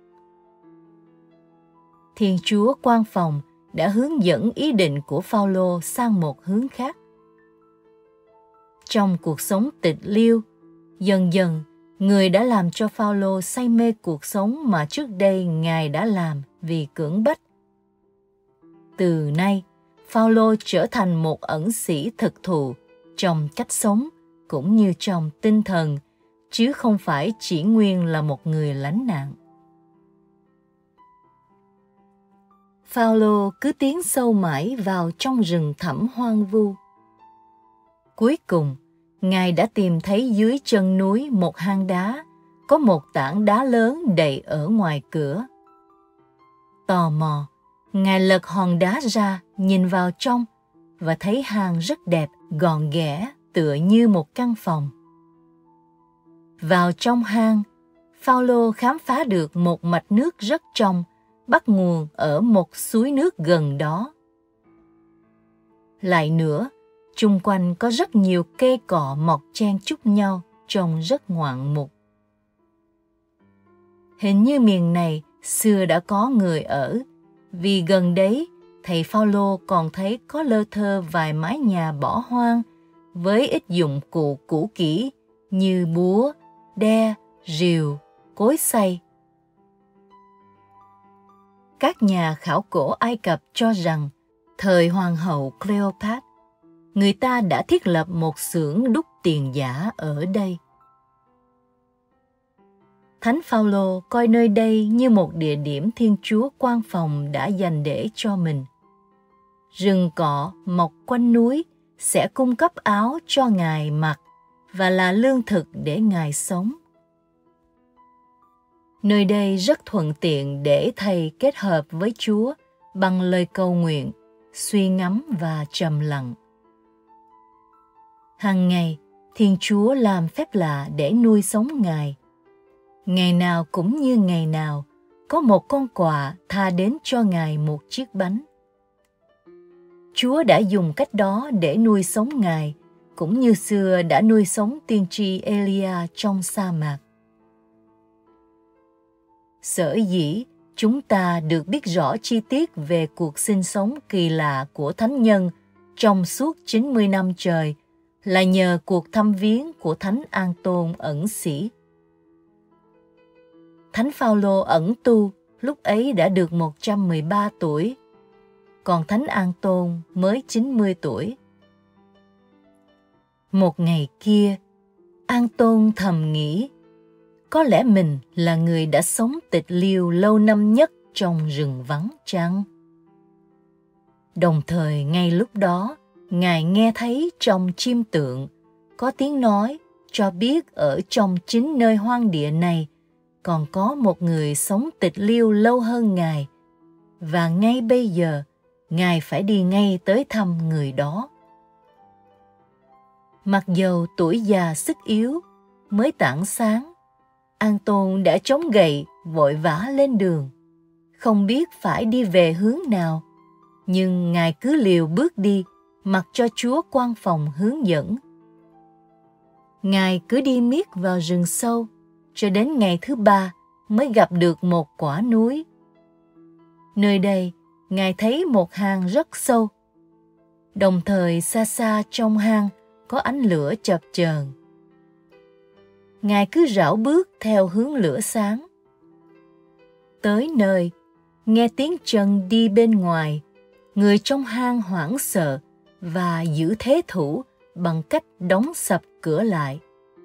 Thiên Chúa quan phòng đã hướng dẫn ý định của Phao-lô sang một hướng khác. Trong cuộc sống tịch liêu, dần dần, người đã làm cho Phao-lô say mê cuộc sống mà trước đây Ngài đã làm vì cưỡng bách. Từ nay, Phao-lô trở thành một ẩn sĩ thực thụ trong cách sống cũng như trong tinh thần, chứ không phải chỉ nguyên là một người lánh nạn. Phao-lô cứ tiến sâu mãi vào trong rừng thẳm hoang vu. Cuối cùng, Ngài đã tìm thấy dưới chân núi một hang đá, có một tảng đá lớn đậy ở ngoài cửa. Tò mò, Ngài lật hòn đá ra, nhìn vào trong và thấy hang rất đẹp, gọn ghẽ, tựa như một căn phòng. Vào trong hang, Phao-lô khám phá được một mạch nước rất trong, bắt nguồn ở một suối nước gần đó. Lại nữa, chung quanh có rất nhiều cây cọ mọc chen chúc nhau, trông rất ngoạn mục. Hình như miền này xưa đã có người ở, vì gần đấy thầy Phao-lô còn thấy có lơ thơ vài mái nhà bỏ hoang với ít dụng cụ cũ kỹ như búa, đe, rìu, cối xay. Các nhà khảo cổ Ai Cập cho rằng thời Hoàng hậu Cleopatra, người ta đã thiết lập một xưởng đúc tiền giả ở đây. Thánh Phao-lô coi nơi đây như một địa điểm Thiên Chúa quan phòng đã dành để cho mình. Rừng cọ mọc quanh núi sẽ cung cấp áo cho Ngài mặc và là lương thực để Ngài sống. Nơi đây rất thuận tiện để thầy kết hợp với Chúa bằng lời cầu nguyện, suy ngẫm và trầm lặng. Hàng ngày, Thiên Chúa làm phép lạ để nuôi sống Ngài. Ngày nào cũng như ngày nào, có một con quạ tha đến cho Ngài một chiếc bánh. Chúa đã dùng cách đó để nuôi sống Ngài, cũng như xưa đã nuôi sống tiên tri Elia trong sa mạc. Sở dĩ chúng ta được biết rõ chi tiết về cuộc sinh sống kỳ lạ của thánh nhân trong suốt chín mươi năm trời là nhờ cuộc thăm viếng của Thánh An Tôn ẩn sĩ. Thánh Phao-lô ẩn tu lúc ấy đã được một trăm mười ba tuổi, còn Thánh An Tôn mới chín mươi tuổi. Một ngày kia, An Tôn thầm nghĩ, có lẽ mình là người đã sống tịch liêu lâu năm nhất trong rừng vắng chăng? Đồng thời ngay lúc đó, Ngài nghe thấy trong chiêm tượng có tiếng nói cho biết ở trong chính nơi hoang địa này còn có một người sống tịch liêu lâu hơn Ngài, và ngay bây giờ Ngài phải đi ngay tới thăm người đó. Mặc dầu tuổi già sức yếu, mới tảng sáng, An Tôn đã chống gậy vội vã lên đường, không biết phải đi về hướng nào, nhưng Ngài cứ liều bước đi, mặc cho Chúa quan phòng hướng dẫn. Ngài cứ đi miết vào rừng sâu, cho đến ngày thứ ba mới gặp được một quả núi. Nơi đây, Ngài thấy một hang rất sâu. Đồng thời xa xa trong hang có ánh lửa chập chờn. Ngài cứ rảo bước theo hướng lửa sáng. Tới nơi, nghe tiếng chân đi bên ngoài, người trong hang hoảng sợ và giữ thế thủ bằng cách đóng sập cửa lại.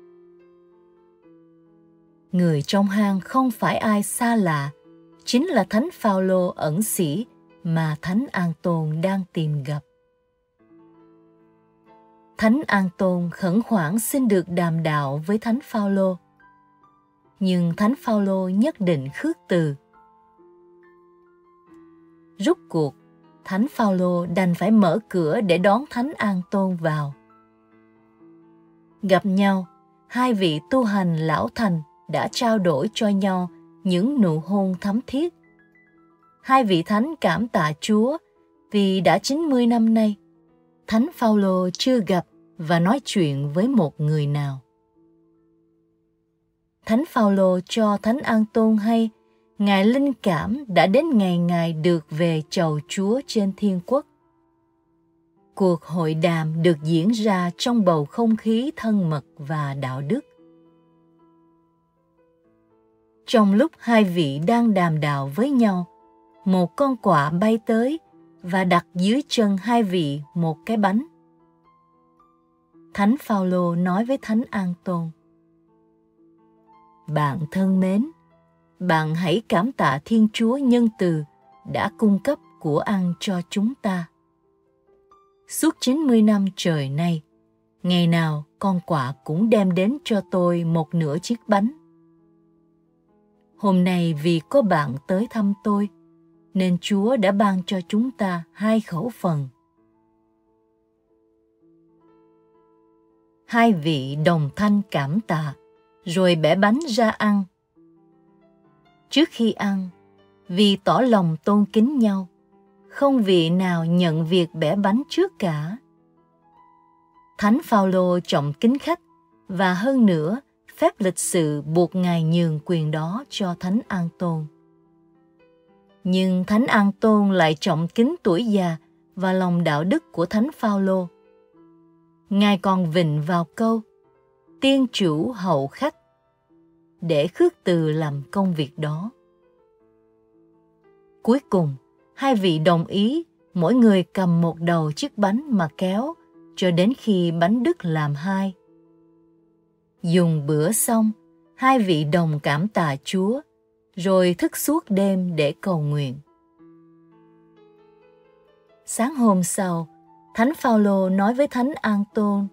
Người trong hang không phải ai xa lạ, chính là Thánh Phao-lô ẩn sĩ mà Thánh An Tôn đang tìm gặp. Thánh An Tôn khẩn khoản xin được đàm đạo với Thánh Phao-lô, nhưng Thánh Phao-lô nhất định khước từ. Rút cuộc, Thánh Phao-lô đành phải mở cửa để đón Thánh An Tôn vào. Gặp nhau, hai vị tu hành lão thành đã trao đổi cho nhau những nụ hôn thắm thiết. Hai vị thánh cảm tạ Chúa vì đã chín mươi năm nay, Thánh Phao-lô chưa gặp và nói chuyện với một người nào. Thánh Phao-lô cho Thánh An Tôn hay Ngài linh cảm đã đến ngày Ngài được về chầu Chúa trên thiên quốc. Cuộc hội đàm được diễn ra trong bầu không khí thân mật và đạo đức. Trong lúc hai vị đang đàm đạo với nhau, một con quạ bay tới và đặt dưới chân hai vị một cái bánh. Thánh Phao-lô nói với Thánh An Tôn: Bạn thân mến, bạn hãy cảm tạ Thiên Chúa nhân từ đã cung cấp của ăn cho chúng ta. Suốt chín mươi năm trời nay, ngày nào con quạ cũng đem đến cho tôi một nửa chiếc bánh. Hôm nay vì có bạn tới thăm tôi, nên Chúa đã ban cho chúng ta hai khẩu phần. Hai vị đồng thanh cảm tạ, rồi bẻ bánh ra ăn. Trước khi ăn, vì tỏ lòng tôn kính nhau, không vị nào nhận việc bẻ bánh trước cả. Thánh Phaolô trọng kính khách, và hơn nữa, phép lịch sự buộc Ngài nhường quyền đó cho Thánh An-tôn. Nhưng Thánh An-tôn lại trọng kính tuổi già và lòng đạo đức của Thánh Phaolô. Ngài còn vịnh vào câu tiên chủ hậu khách để khước từ làm công việc đó. Cuối cùng, hai vị đồng ý mỗi người cầm một đầu chiếc bánh mà kéo cho đến khi bánh đứt làm hai. Dùng bữa xong, hai vị đồng cảm tạ Chúa, rồi thức suốt đêm để cầu nguyện. Sáng hôm sau, Thánh Phaolô nói với Thánh An-tôn: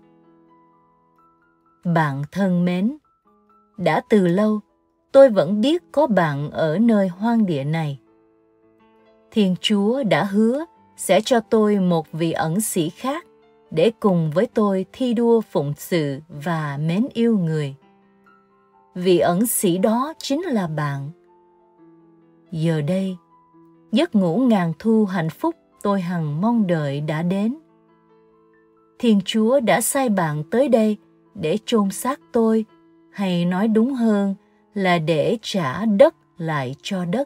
Bạn thân mến, đã từ lâu tôi vẫn biết có bạn ở nơi hoang địa này. Thiên Chúa đã hứa sẽ cho tôi một vị ẩn sĩ khác để cùng với tôi thi đua phụng sự và mến yêu người. Vị ẩn sĩ đó chính là bạn. Giờ đây, giấc ngủ ngàn thu hạnh phúc tôi hằng mong đợi đã đến. Thiên Chúa đã sai bạn tới đây để chôn xác tôi, hay nói đúng hơn là để trả đất lại cho đất.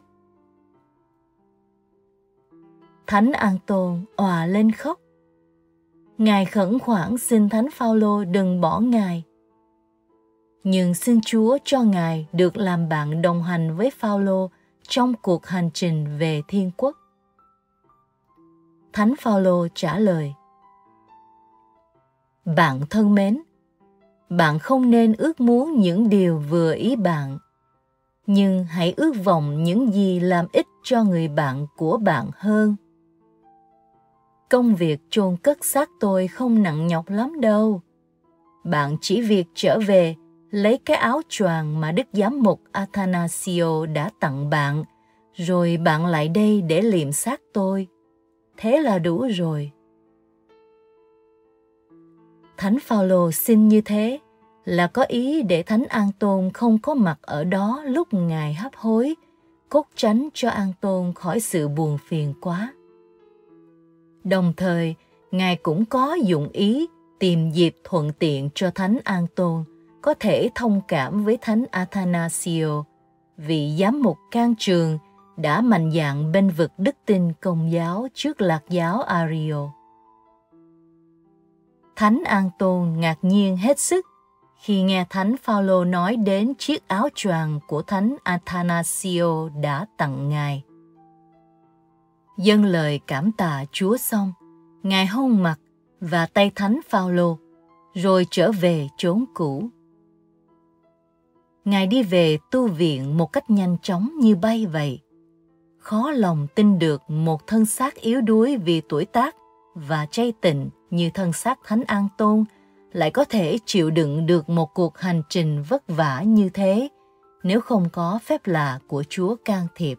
Thánh An-tôn òa lên khóc. Ngài khẩn khoản xin Thánh Phaolô đừng bỏ Ngài. Nhưng xin Chúa cho Ngài được làm bạn đồng hành với Phaolô trong cuộc hành trình về Thiên Quốc. Thánh Phaolô trả lời: Bạn thân mến, bạn không nên ước muốn những điều vừa ý bạn, nhưng hãy ước vọng những gì làm ích cho người bạn của bạn hơn. Công việc chôn cất xác tôi không nặng nhọc lắm đâu. Bạn chỉ việc trở về lấy cái áo choàng mà Đức Giám mục Athanasio đã tặng bạn, rồi bạn lại đây để liệm xác tôi. Thế là đủ rồi. Thánh Phaolô xin như thế là có ý để Thánh An-tôn không có mặt ở đó lúc Ngài hấp hối, cốt tránh cho An-tôn khỏi sự buồn phiền quá. Đồng thời, Ngài cũng có dụng ý tìm dịp thuận tiện cho Thánh An-tôn có thể thông cảm với Thánh Athanasio, vị giám mục can trường đã mạnh dạn bênh vực đức tin Công giáo trước Lạc giáo Ario. Thánh An-tôn ngạc nhiên hết sức khi nghe Thánh Phaolô nói đến chiếc áo choàng của Thánh Athanasio đã tặng Ngài. Dâng lời cảm tạ Chúa xong, Ngài hôn mặt và tay Thánh Phaolô, rồi trở về chốn cũ. Ngài đi về tu viện một cách nhanh chóng như bay vậy. Khó lòng tin được một thân xác yếu đuối vì tuổi tác và chay tịnh như thân xác Thánh An-tôn lại có thể chịu đựng được một cuộc hành trình vất vả như thế nếu không có phép lạ của Chúa can thiệp.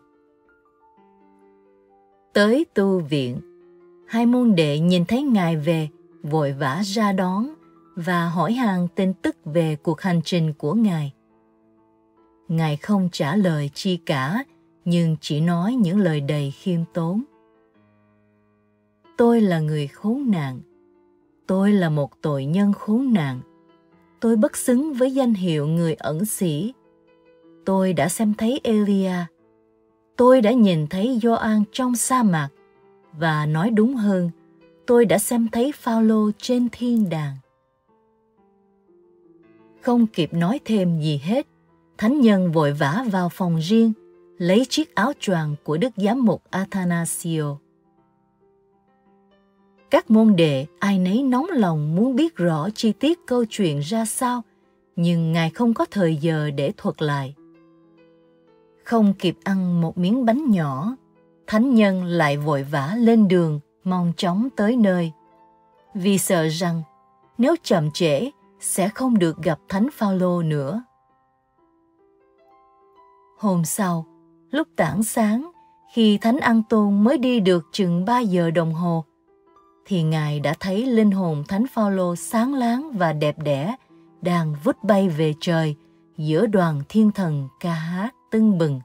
Tới tu viện, hai môn đệ nhìn thấy Ngài về, vội vã ra đón và hỏi han tin tức về cuộc hành trình của Ngài. Ngài không trả lời chi cả, nhưng chỉ nói những lời đầy khiêm tốn. Tôi là người khốn nạn. Tôi là một tội nhân khốn nạn. Tôi bất xứng với danh hiệu người ẩn sĩ. Tôi đã xem thấy Elia. Tôi đã nhìn thấy Gioan trong sa mạc. Và nói đúng hơn, tôi đã xem thấy Phaolô trên thiên đàng. Không kịp nói thêm gì hết, thánh nhân vội vã vào phòng riêng, lấy chiếc áo choàng của Đức Giám mục Athanasio. Các môn đệ ai nấy nóng lòng muốn biết rõ chi tiết câu chuyện ra sao, nhưng Ngài không có thời giờ để thuật lại. Không kịp ăn một miếng bánh nhỏ, thánh nhân lại vội vã lên đường, mau chóng tới nơi, vì sợ rằng nếu chậm trễ sẽ không được gặp Thánh Phaolô nữa. Hôm sau, lúc tảng sáng, khi Thánh An-tôn mới đi được chừng ba giờ đồng hồ, thì Ngài đã thấy linh hồn Thánh Phaolô sáng láng và đẹp đẽ đang vút bay về trời giữa đoàn thiên thần ca hát tưng bừng.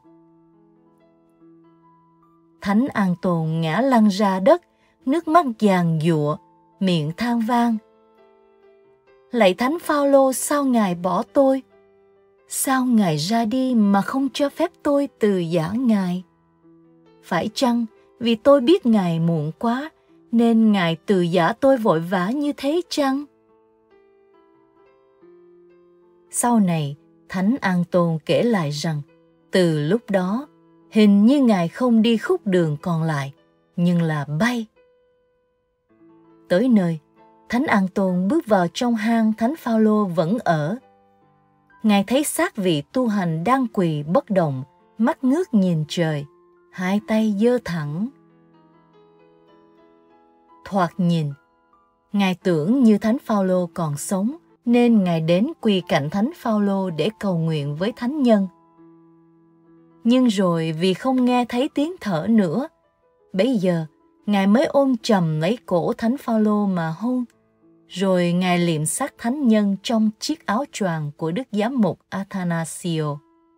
Thánh An Tôn ngã lăn ra đất, nước mắt giàn giụa, miệng than vang: Lạy Thánh Phao-lô, sao Ngài bỏ tôi? Sao Ngài ra đi mà không cho phép tôi từ giã Ngài? Phải chăng vì tôi biết Ngài muộn quá, nên Ngài từ giã tôi vội vã như thế chăng? Sau này, Thánh An Tôn kể lại rằng, từ lúc đó, hình như Ngài không đi khúc đường còn lại, nhưng là bay. Tới nơi, Thánh An Tôn bước vào trong hang Thánh Phao-lô vẫn ở. Ngài thấy xác vị tu hành đang quỳ bất động, mắt ngước nhìn trời, hai tay giơ thẳng. Thoạt nhìn, Ngài tưởng như Thánh Phao-lô còn sống, nên Ngài đến quỳ cạnh Thánh Phao-lô để cầu nguyện với thánh nhân. Nhưng rồi vì không nghe thấy tiếng thở nữa, bấy giờ Ngài mới ôm chầm lấy cổ Thánh Phao-lô mà hôn, rồi Ngài liệm xác thánh nhân trong chiếc áo choàng của Đức Giám mục Athanasio.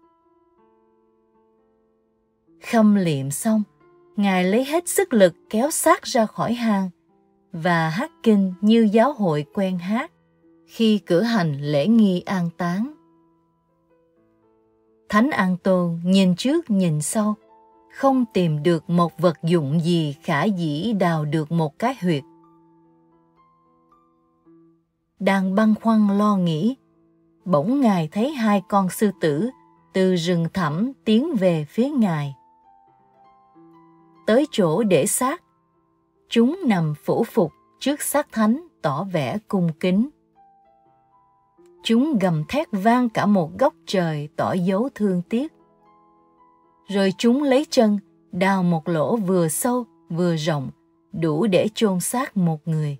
Khâm liệm xong, Ngài lấy hết sức lực kéo xác ra khỏi hang và hát kinh như giáo hội quen hát khi cử hành lễ nghi an táng. Thánh An Tôn nhìn trước nhìn sau, không tìm được một vật dụng gì khả dĩ đào được một cái huyệt. Đang băn khoăn lo nghĩ, bỗng Ngài thấy hai con sư tử từ rừng thẳm tiến về phía Ngài. Tới chỗ để xác, chúng nằm phủ phục trước xác thánh tỏ vẻ cung kính. Chúng gầm thét vang cả một góc trời tỏ dấu thương tiếc. Rồi chúng lấy chân đào một lỗ vừa sâu vừa rộng, đủ để chôn xác một người.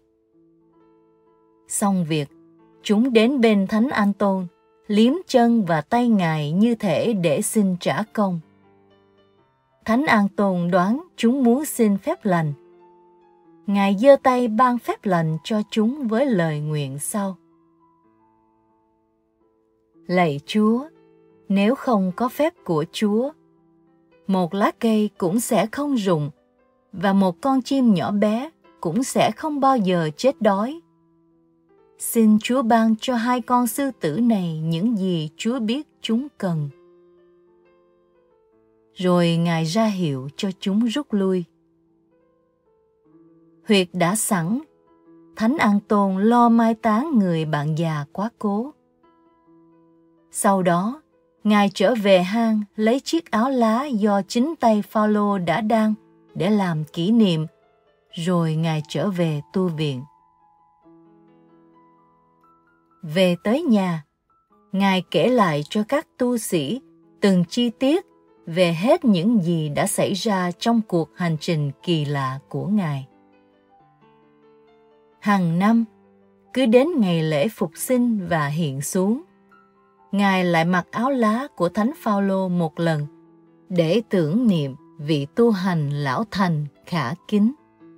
Xong việc, chúng đến bên Thánh An Tôn, liếm chân và tay Ngài như thể để xin trả công. Thánh An Tôn đoán chúng muốn xin phép lành. Ngài giơ tay ban phép lành cho chúng với lời nguyện sau: Lạy Chúa, nếu không có phép của Chúa, một lá cây cũng sẽ không rụng, và một con chim nhỏ bé cũng sẽ không bao giờ chết đói. Xin Chúa ban cho hai con sư tử này những gì Chúa biết chúng cần. Rồi Ngài ra hiệu cho chúng rút lui. Huyệt đã sẵn, Thánh An Tôn lo mai táng người bạn già quá cố. Sau đó, Ngài trở về hang lấy chiếc áo lá do chính tay Phao-lô đã đan để làm kỷ niệm, rồi Ngài trở về tu viện. Về tới nhà, Ngài kể lại cho các tu sĩ từng chi tiết về hết những gì đã xảy ra trong cuộc hành trình kỳ lạ của Ngài. Hàng năm, cứ đến ngày lễ phục sinh và hiện xuống, Ngài lại mặc áo lá của Thánh Phao-lô một lần để tưởng niệm vị tu hành lão thành khả kính.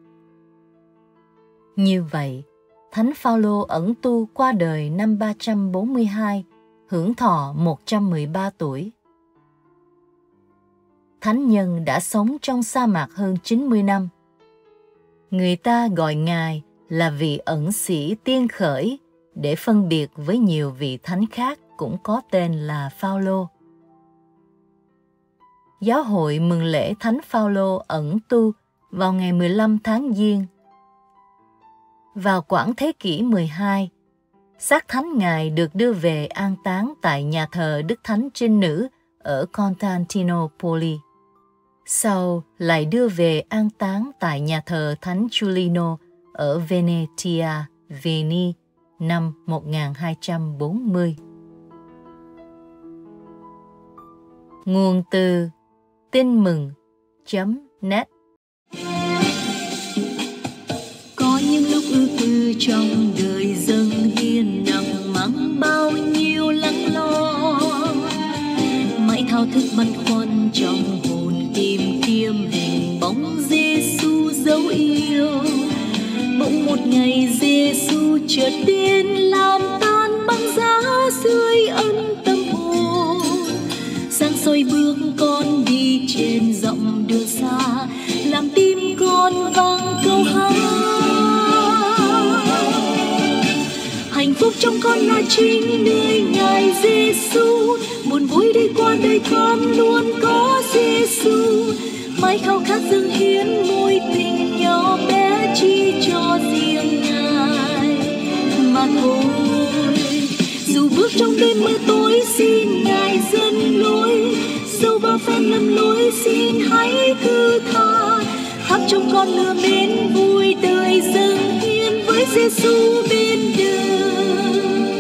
Như vậy, Thánh Phao-lô ẩn tu qua đời năm ba trăm bốn mươi hai, hưởng thọ một trăm mười ba tuổi. Thánh nhân đã sống trong sa mạc hơn chín mươi năm. Người ta gọi Ngài là vị ẩn sĩ tiên khởi để phân biệt với nhiều vị thánh khác cũng có tên là Phao-lô. Giáo hội mừng lễ Thánh Phao-lô ẩn tu vào ngày mười lăm tháng Giêng. Vào khoảng thế kỷ mười hai, xác thánh Ngài được đưa về an táng tại nhà thờ Đức Thánh Trinh Nữ ở Constantinople. Sau lại đưa về an táng tại nhà thờ Thánh Giulino ở Venetia, Veni, năm một nghìn hai trăm bốn mươi. Nguồn từ tin mừng chấm net. Có những lúc ưu tư trong đời dâng hiền nặng mang bao nhiêu lắng lo, mãi thao thức băn khoăn trong hồn tìm kiếm hình bóng Giêsu dấu yêu. Bỗng một ngày Giêsu chợt đến làm tan băng giá dưới ân tâm hồn. soi bước con đi trên dặm đường xa, làm tim con vang câu hát. Hạnh phúc trong con là chính nơi Ngài Giêsu, buồn vui đi qua đời con luôn có Giêsu. Mãi khao khát dâng hiến mối tình nhỏ bé chỉ cho riêng Ngài mà thôi. Dù bước trong đêm mưa tối xin Ngài dẫn lối, dẫu bao phen lầm lỗi xin hãy thứ tha. Thắp trong con lửa mến vui đời dâng hiến với Giêsu bên đời.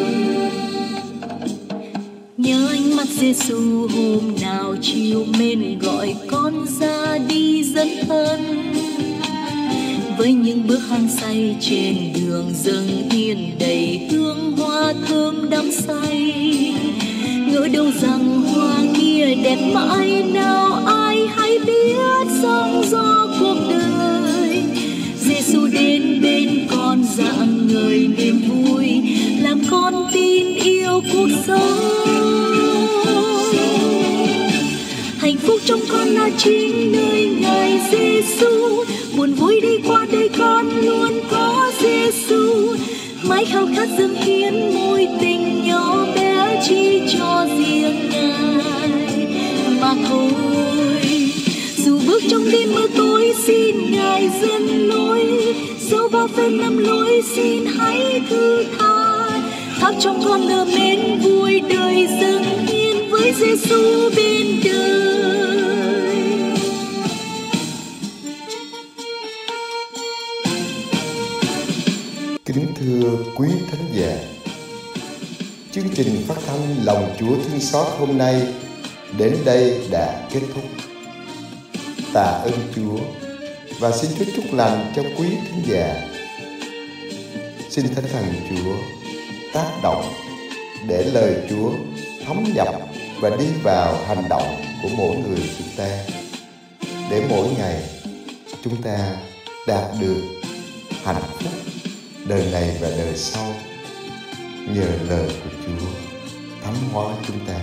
Nhớ ánh mắt Giêsu hôm nào chiều mến gọi con ra đi dẫn thân, với những bước hăng say trên đường dâng hiến đầy hương hoa thơm đắm say. Ngỡ đâu rằng hoa kia đẹp mãi, nào ai hay biết sóng gió cuộc đời. Giêsu đến bên con rạng ngời niềm vui, làm con tin yêu cuộc sống. Hạnh phúc trong con là chính nơi Ngài Giêsu, buồn vui đi qua đời con luôn có Giêsu. Mãi khao khát dâng hiến mối tình nhỏ bé chỉ cho riêng Ngài mà thôi. Dù bước trong đêm mưa tối xin Ngài dẫn lối, dẫu bao phen lầm lỗi xin hãy thứ tha. Thắp trong con lửa mến vui đời dâng hiến với Giêsu bên đời. Kính thưa quý thính giả, chương trình phát thanh Lòng Chúa Thương Xót hôm nay đến đây đã kết thúc. Tạ ơn Chúa và xin Chúa chúc lành cho quý thính giả. Xin Thánh Thần Chúa tác động để lời Chúa thấm nhập và đi vào hành động của mỗi người chúng ta, để mỗi ngày chúng ta đạt được hạnh phúc đời này và đời sau, nhờ lời của Chúa thấm hóa chúng ta.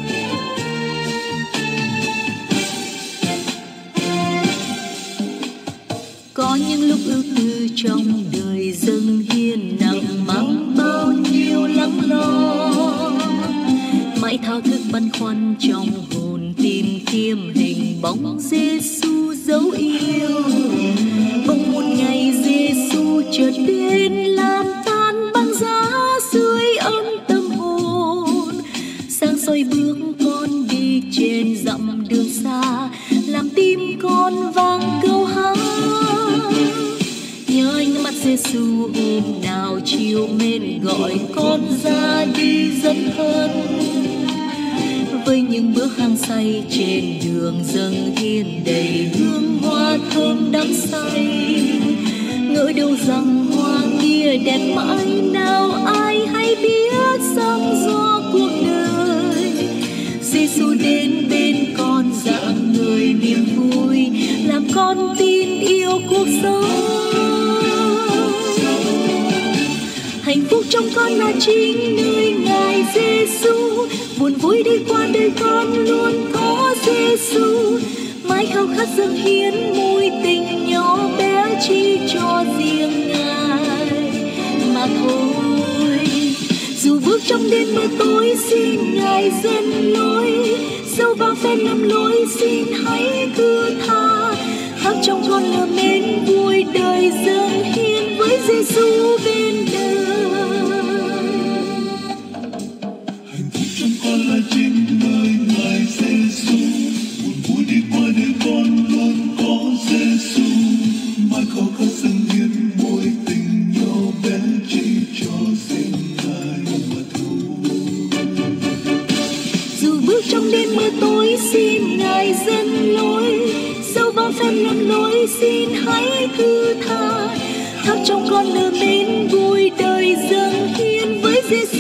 Có những lúc ưu tư trong đời dâng hiến nặng mang bao nhiêu lắng lo, mãi thao thức băn khoăn trong hồn tìm kiếm hình bóng Giêsu dấu yêu. Bỗng một ngày Giêsu chợt đến làm tan băng giá sưởi ấm tâm hồn, sáng soi bước con đi trên dặm đường xa, làm tim con vang câu hát. Nhớ ánh mắt Giêsu hôm nào chiều mến gọi con ra đi dẫn thân, với những bước hăng say trên đường dâng hiến đầy hương hoa thơm đắm say. Ngỡ đâu rằng hoa kia đẹp mãi, nào ai hay biết sóng gió cuộc đời. Giêsu đến bên con rạng ngời niềm vui, làm con tin yêu cuộc sống. Hạnh phúc trong con là chính nơi Ngài Giêsu, buồn vui đi qua đời con luôn có Giêsu. Mãi khao khát dâng hiến mối tình nhỏ bé chỉ cho riêng Ngài mà thôi. Dù bước trong đêm mưa tối xin Ngài dẫn lối, dẫu bao phen lầm lỗi xin hãy thứ tha. Thắp trong con lửa mến vui đời dâng hiến với Giêsu bên đời. Hạnh phúc trong con là chính nơi Ngài Giêsu, buồn vui đi qua đời con luôn có Giêsu. Mãi khao khát dâng hiến mối tình nhỏ bé chỉ cho riêng Ngài mà thôi. Dù bước trong đêm mưa tối xin Ngài dẫn lối, dẫu bao phen lầm lỗi xin hãy thứ tha. Thắp trong con lửa mến vui đời dâng hiến với Giêsu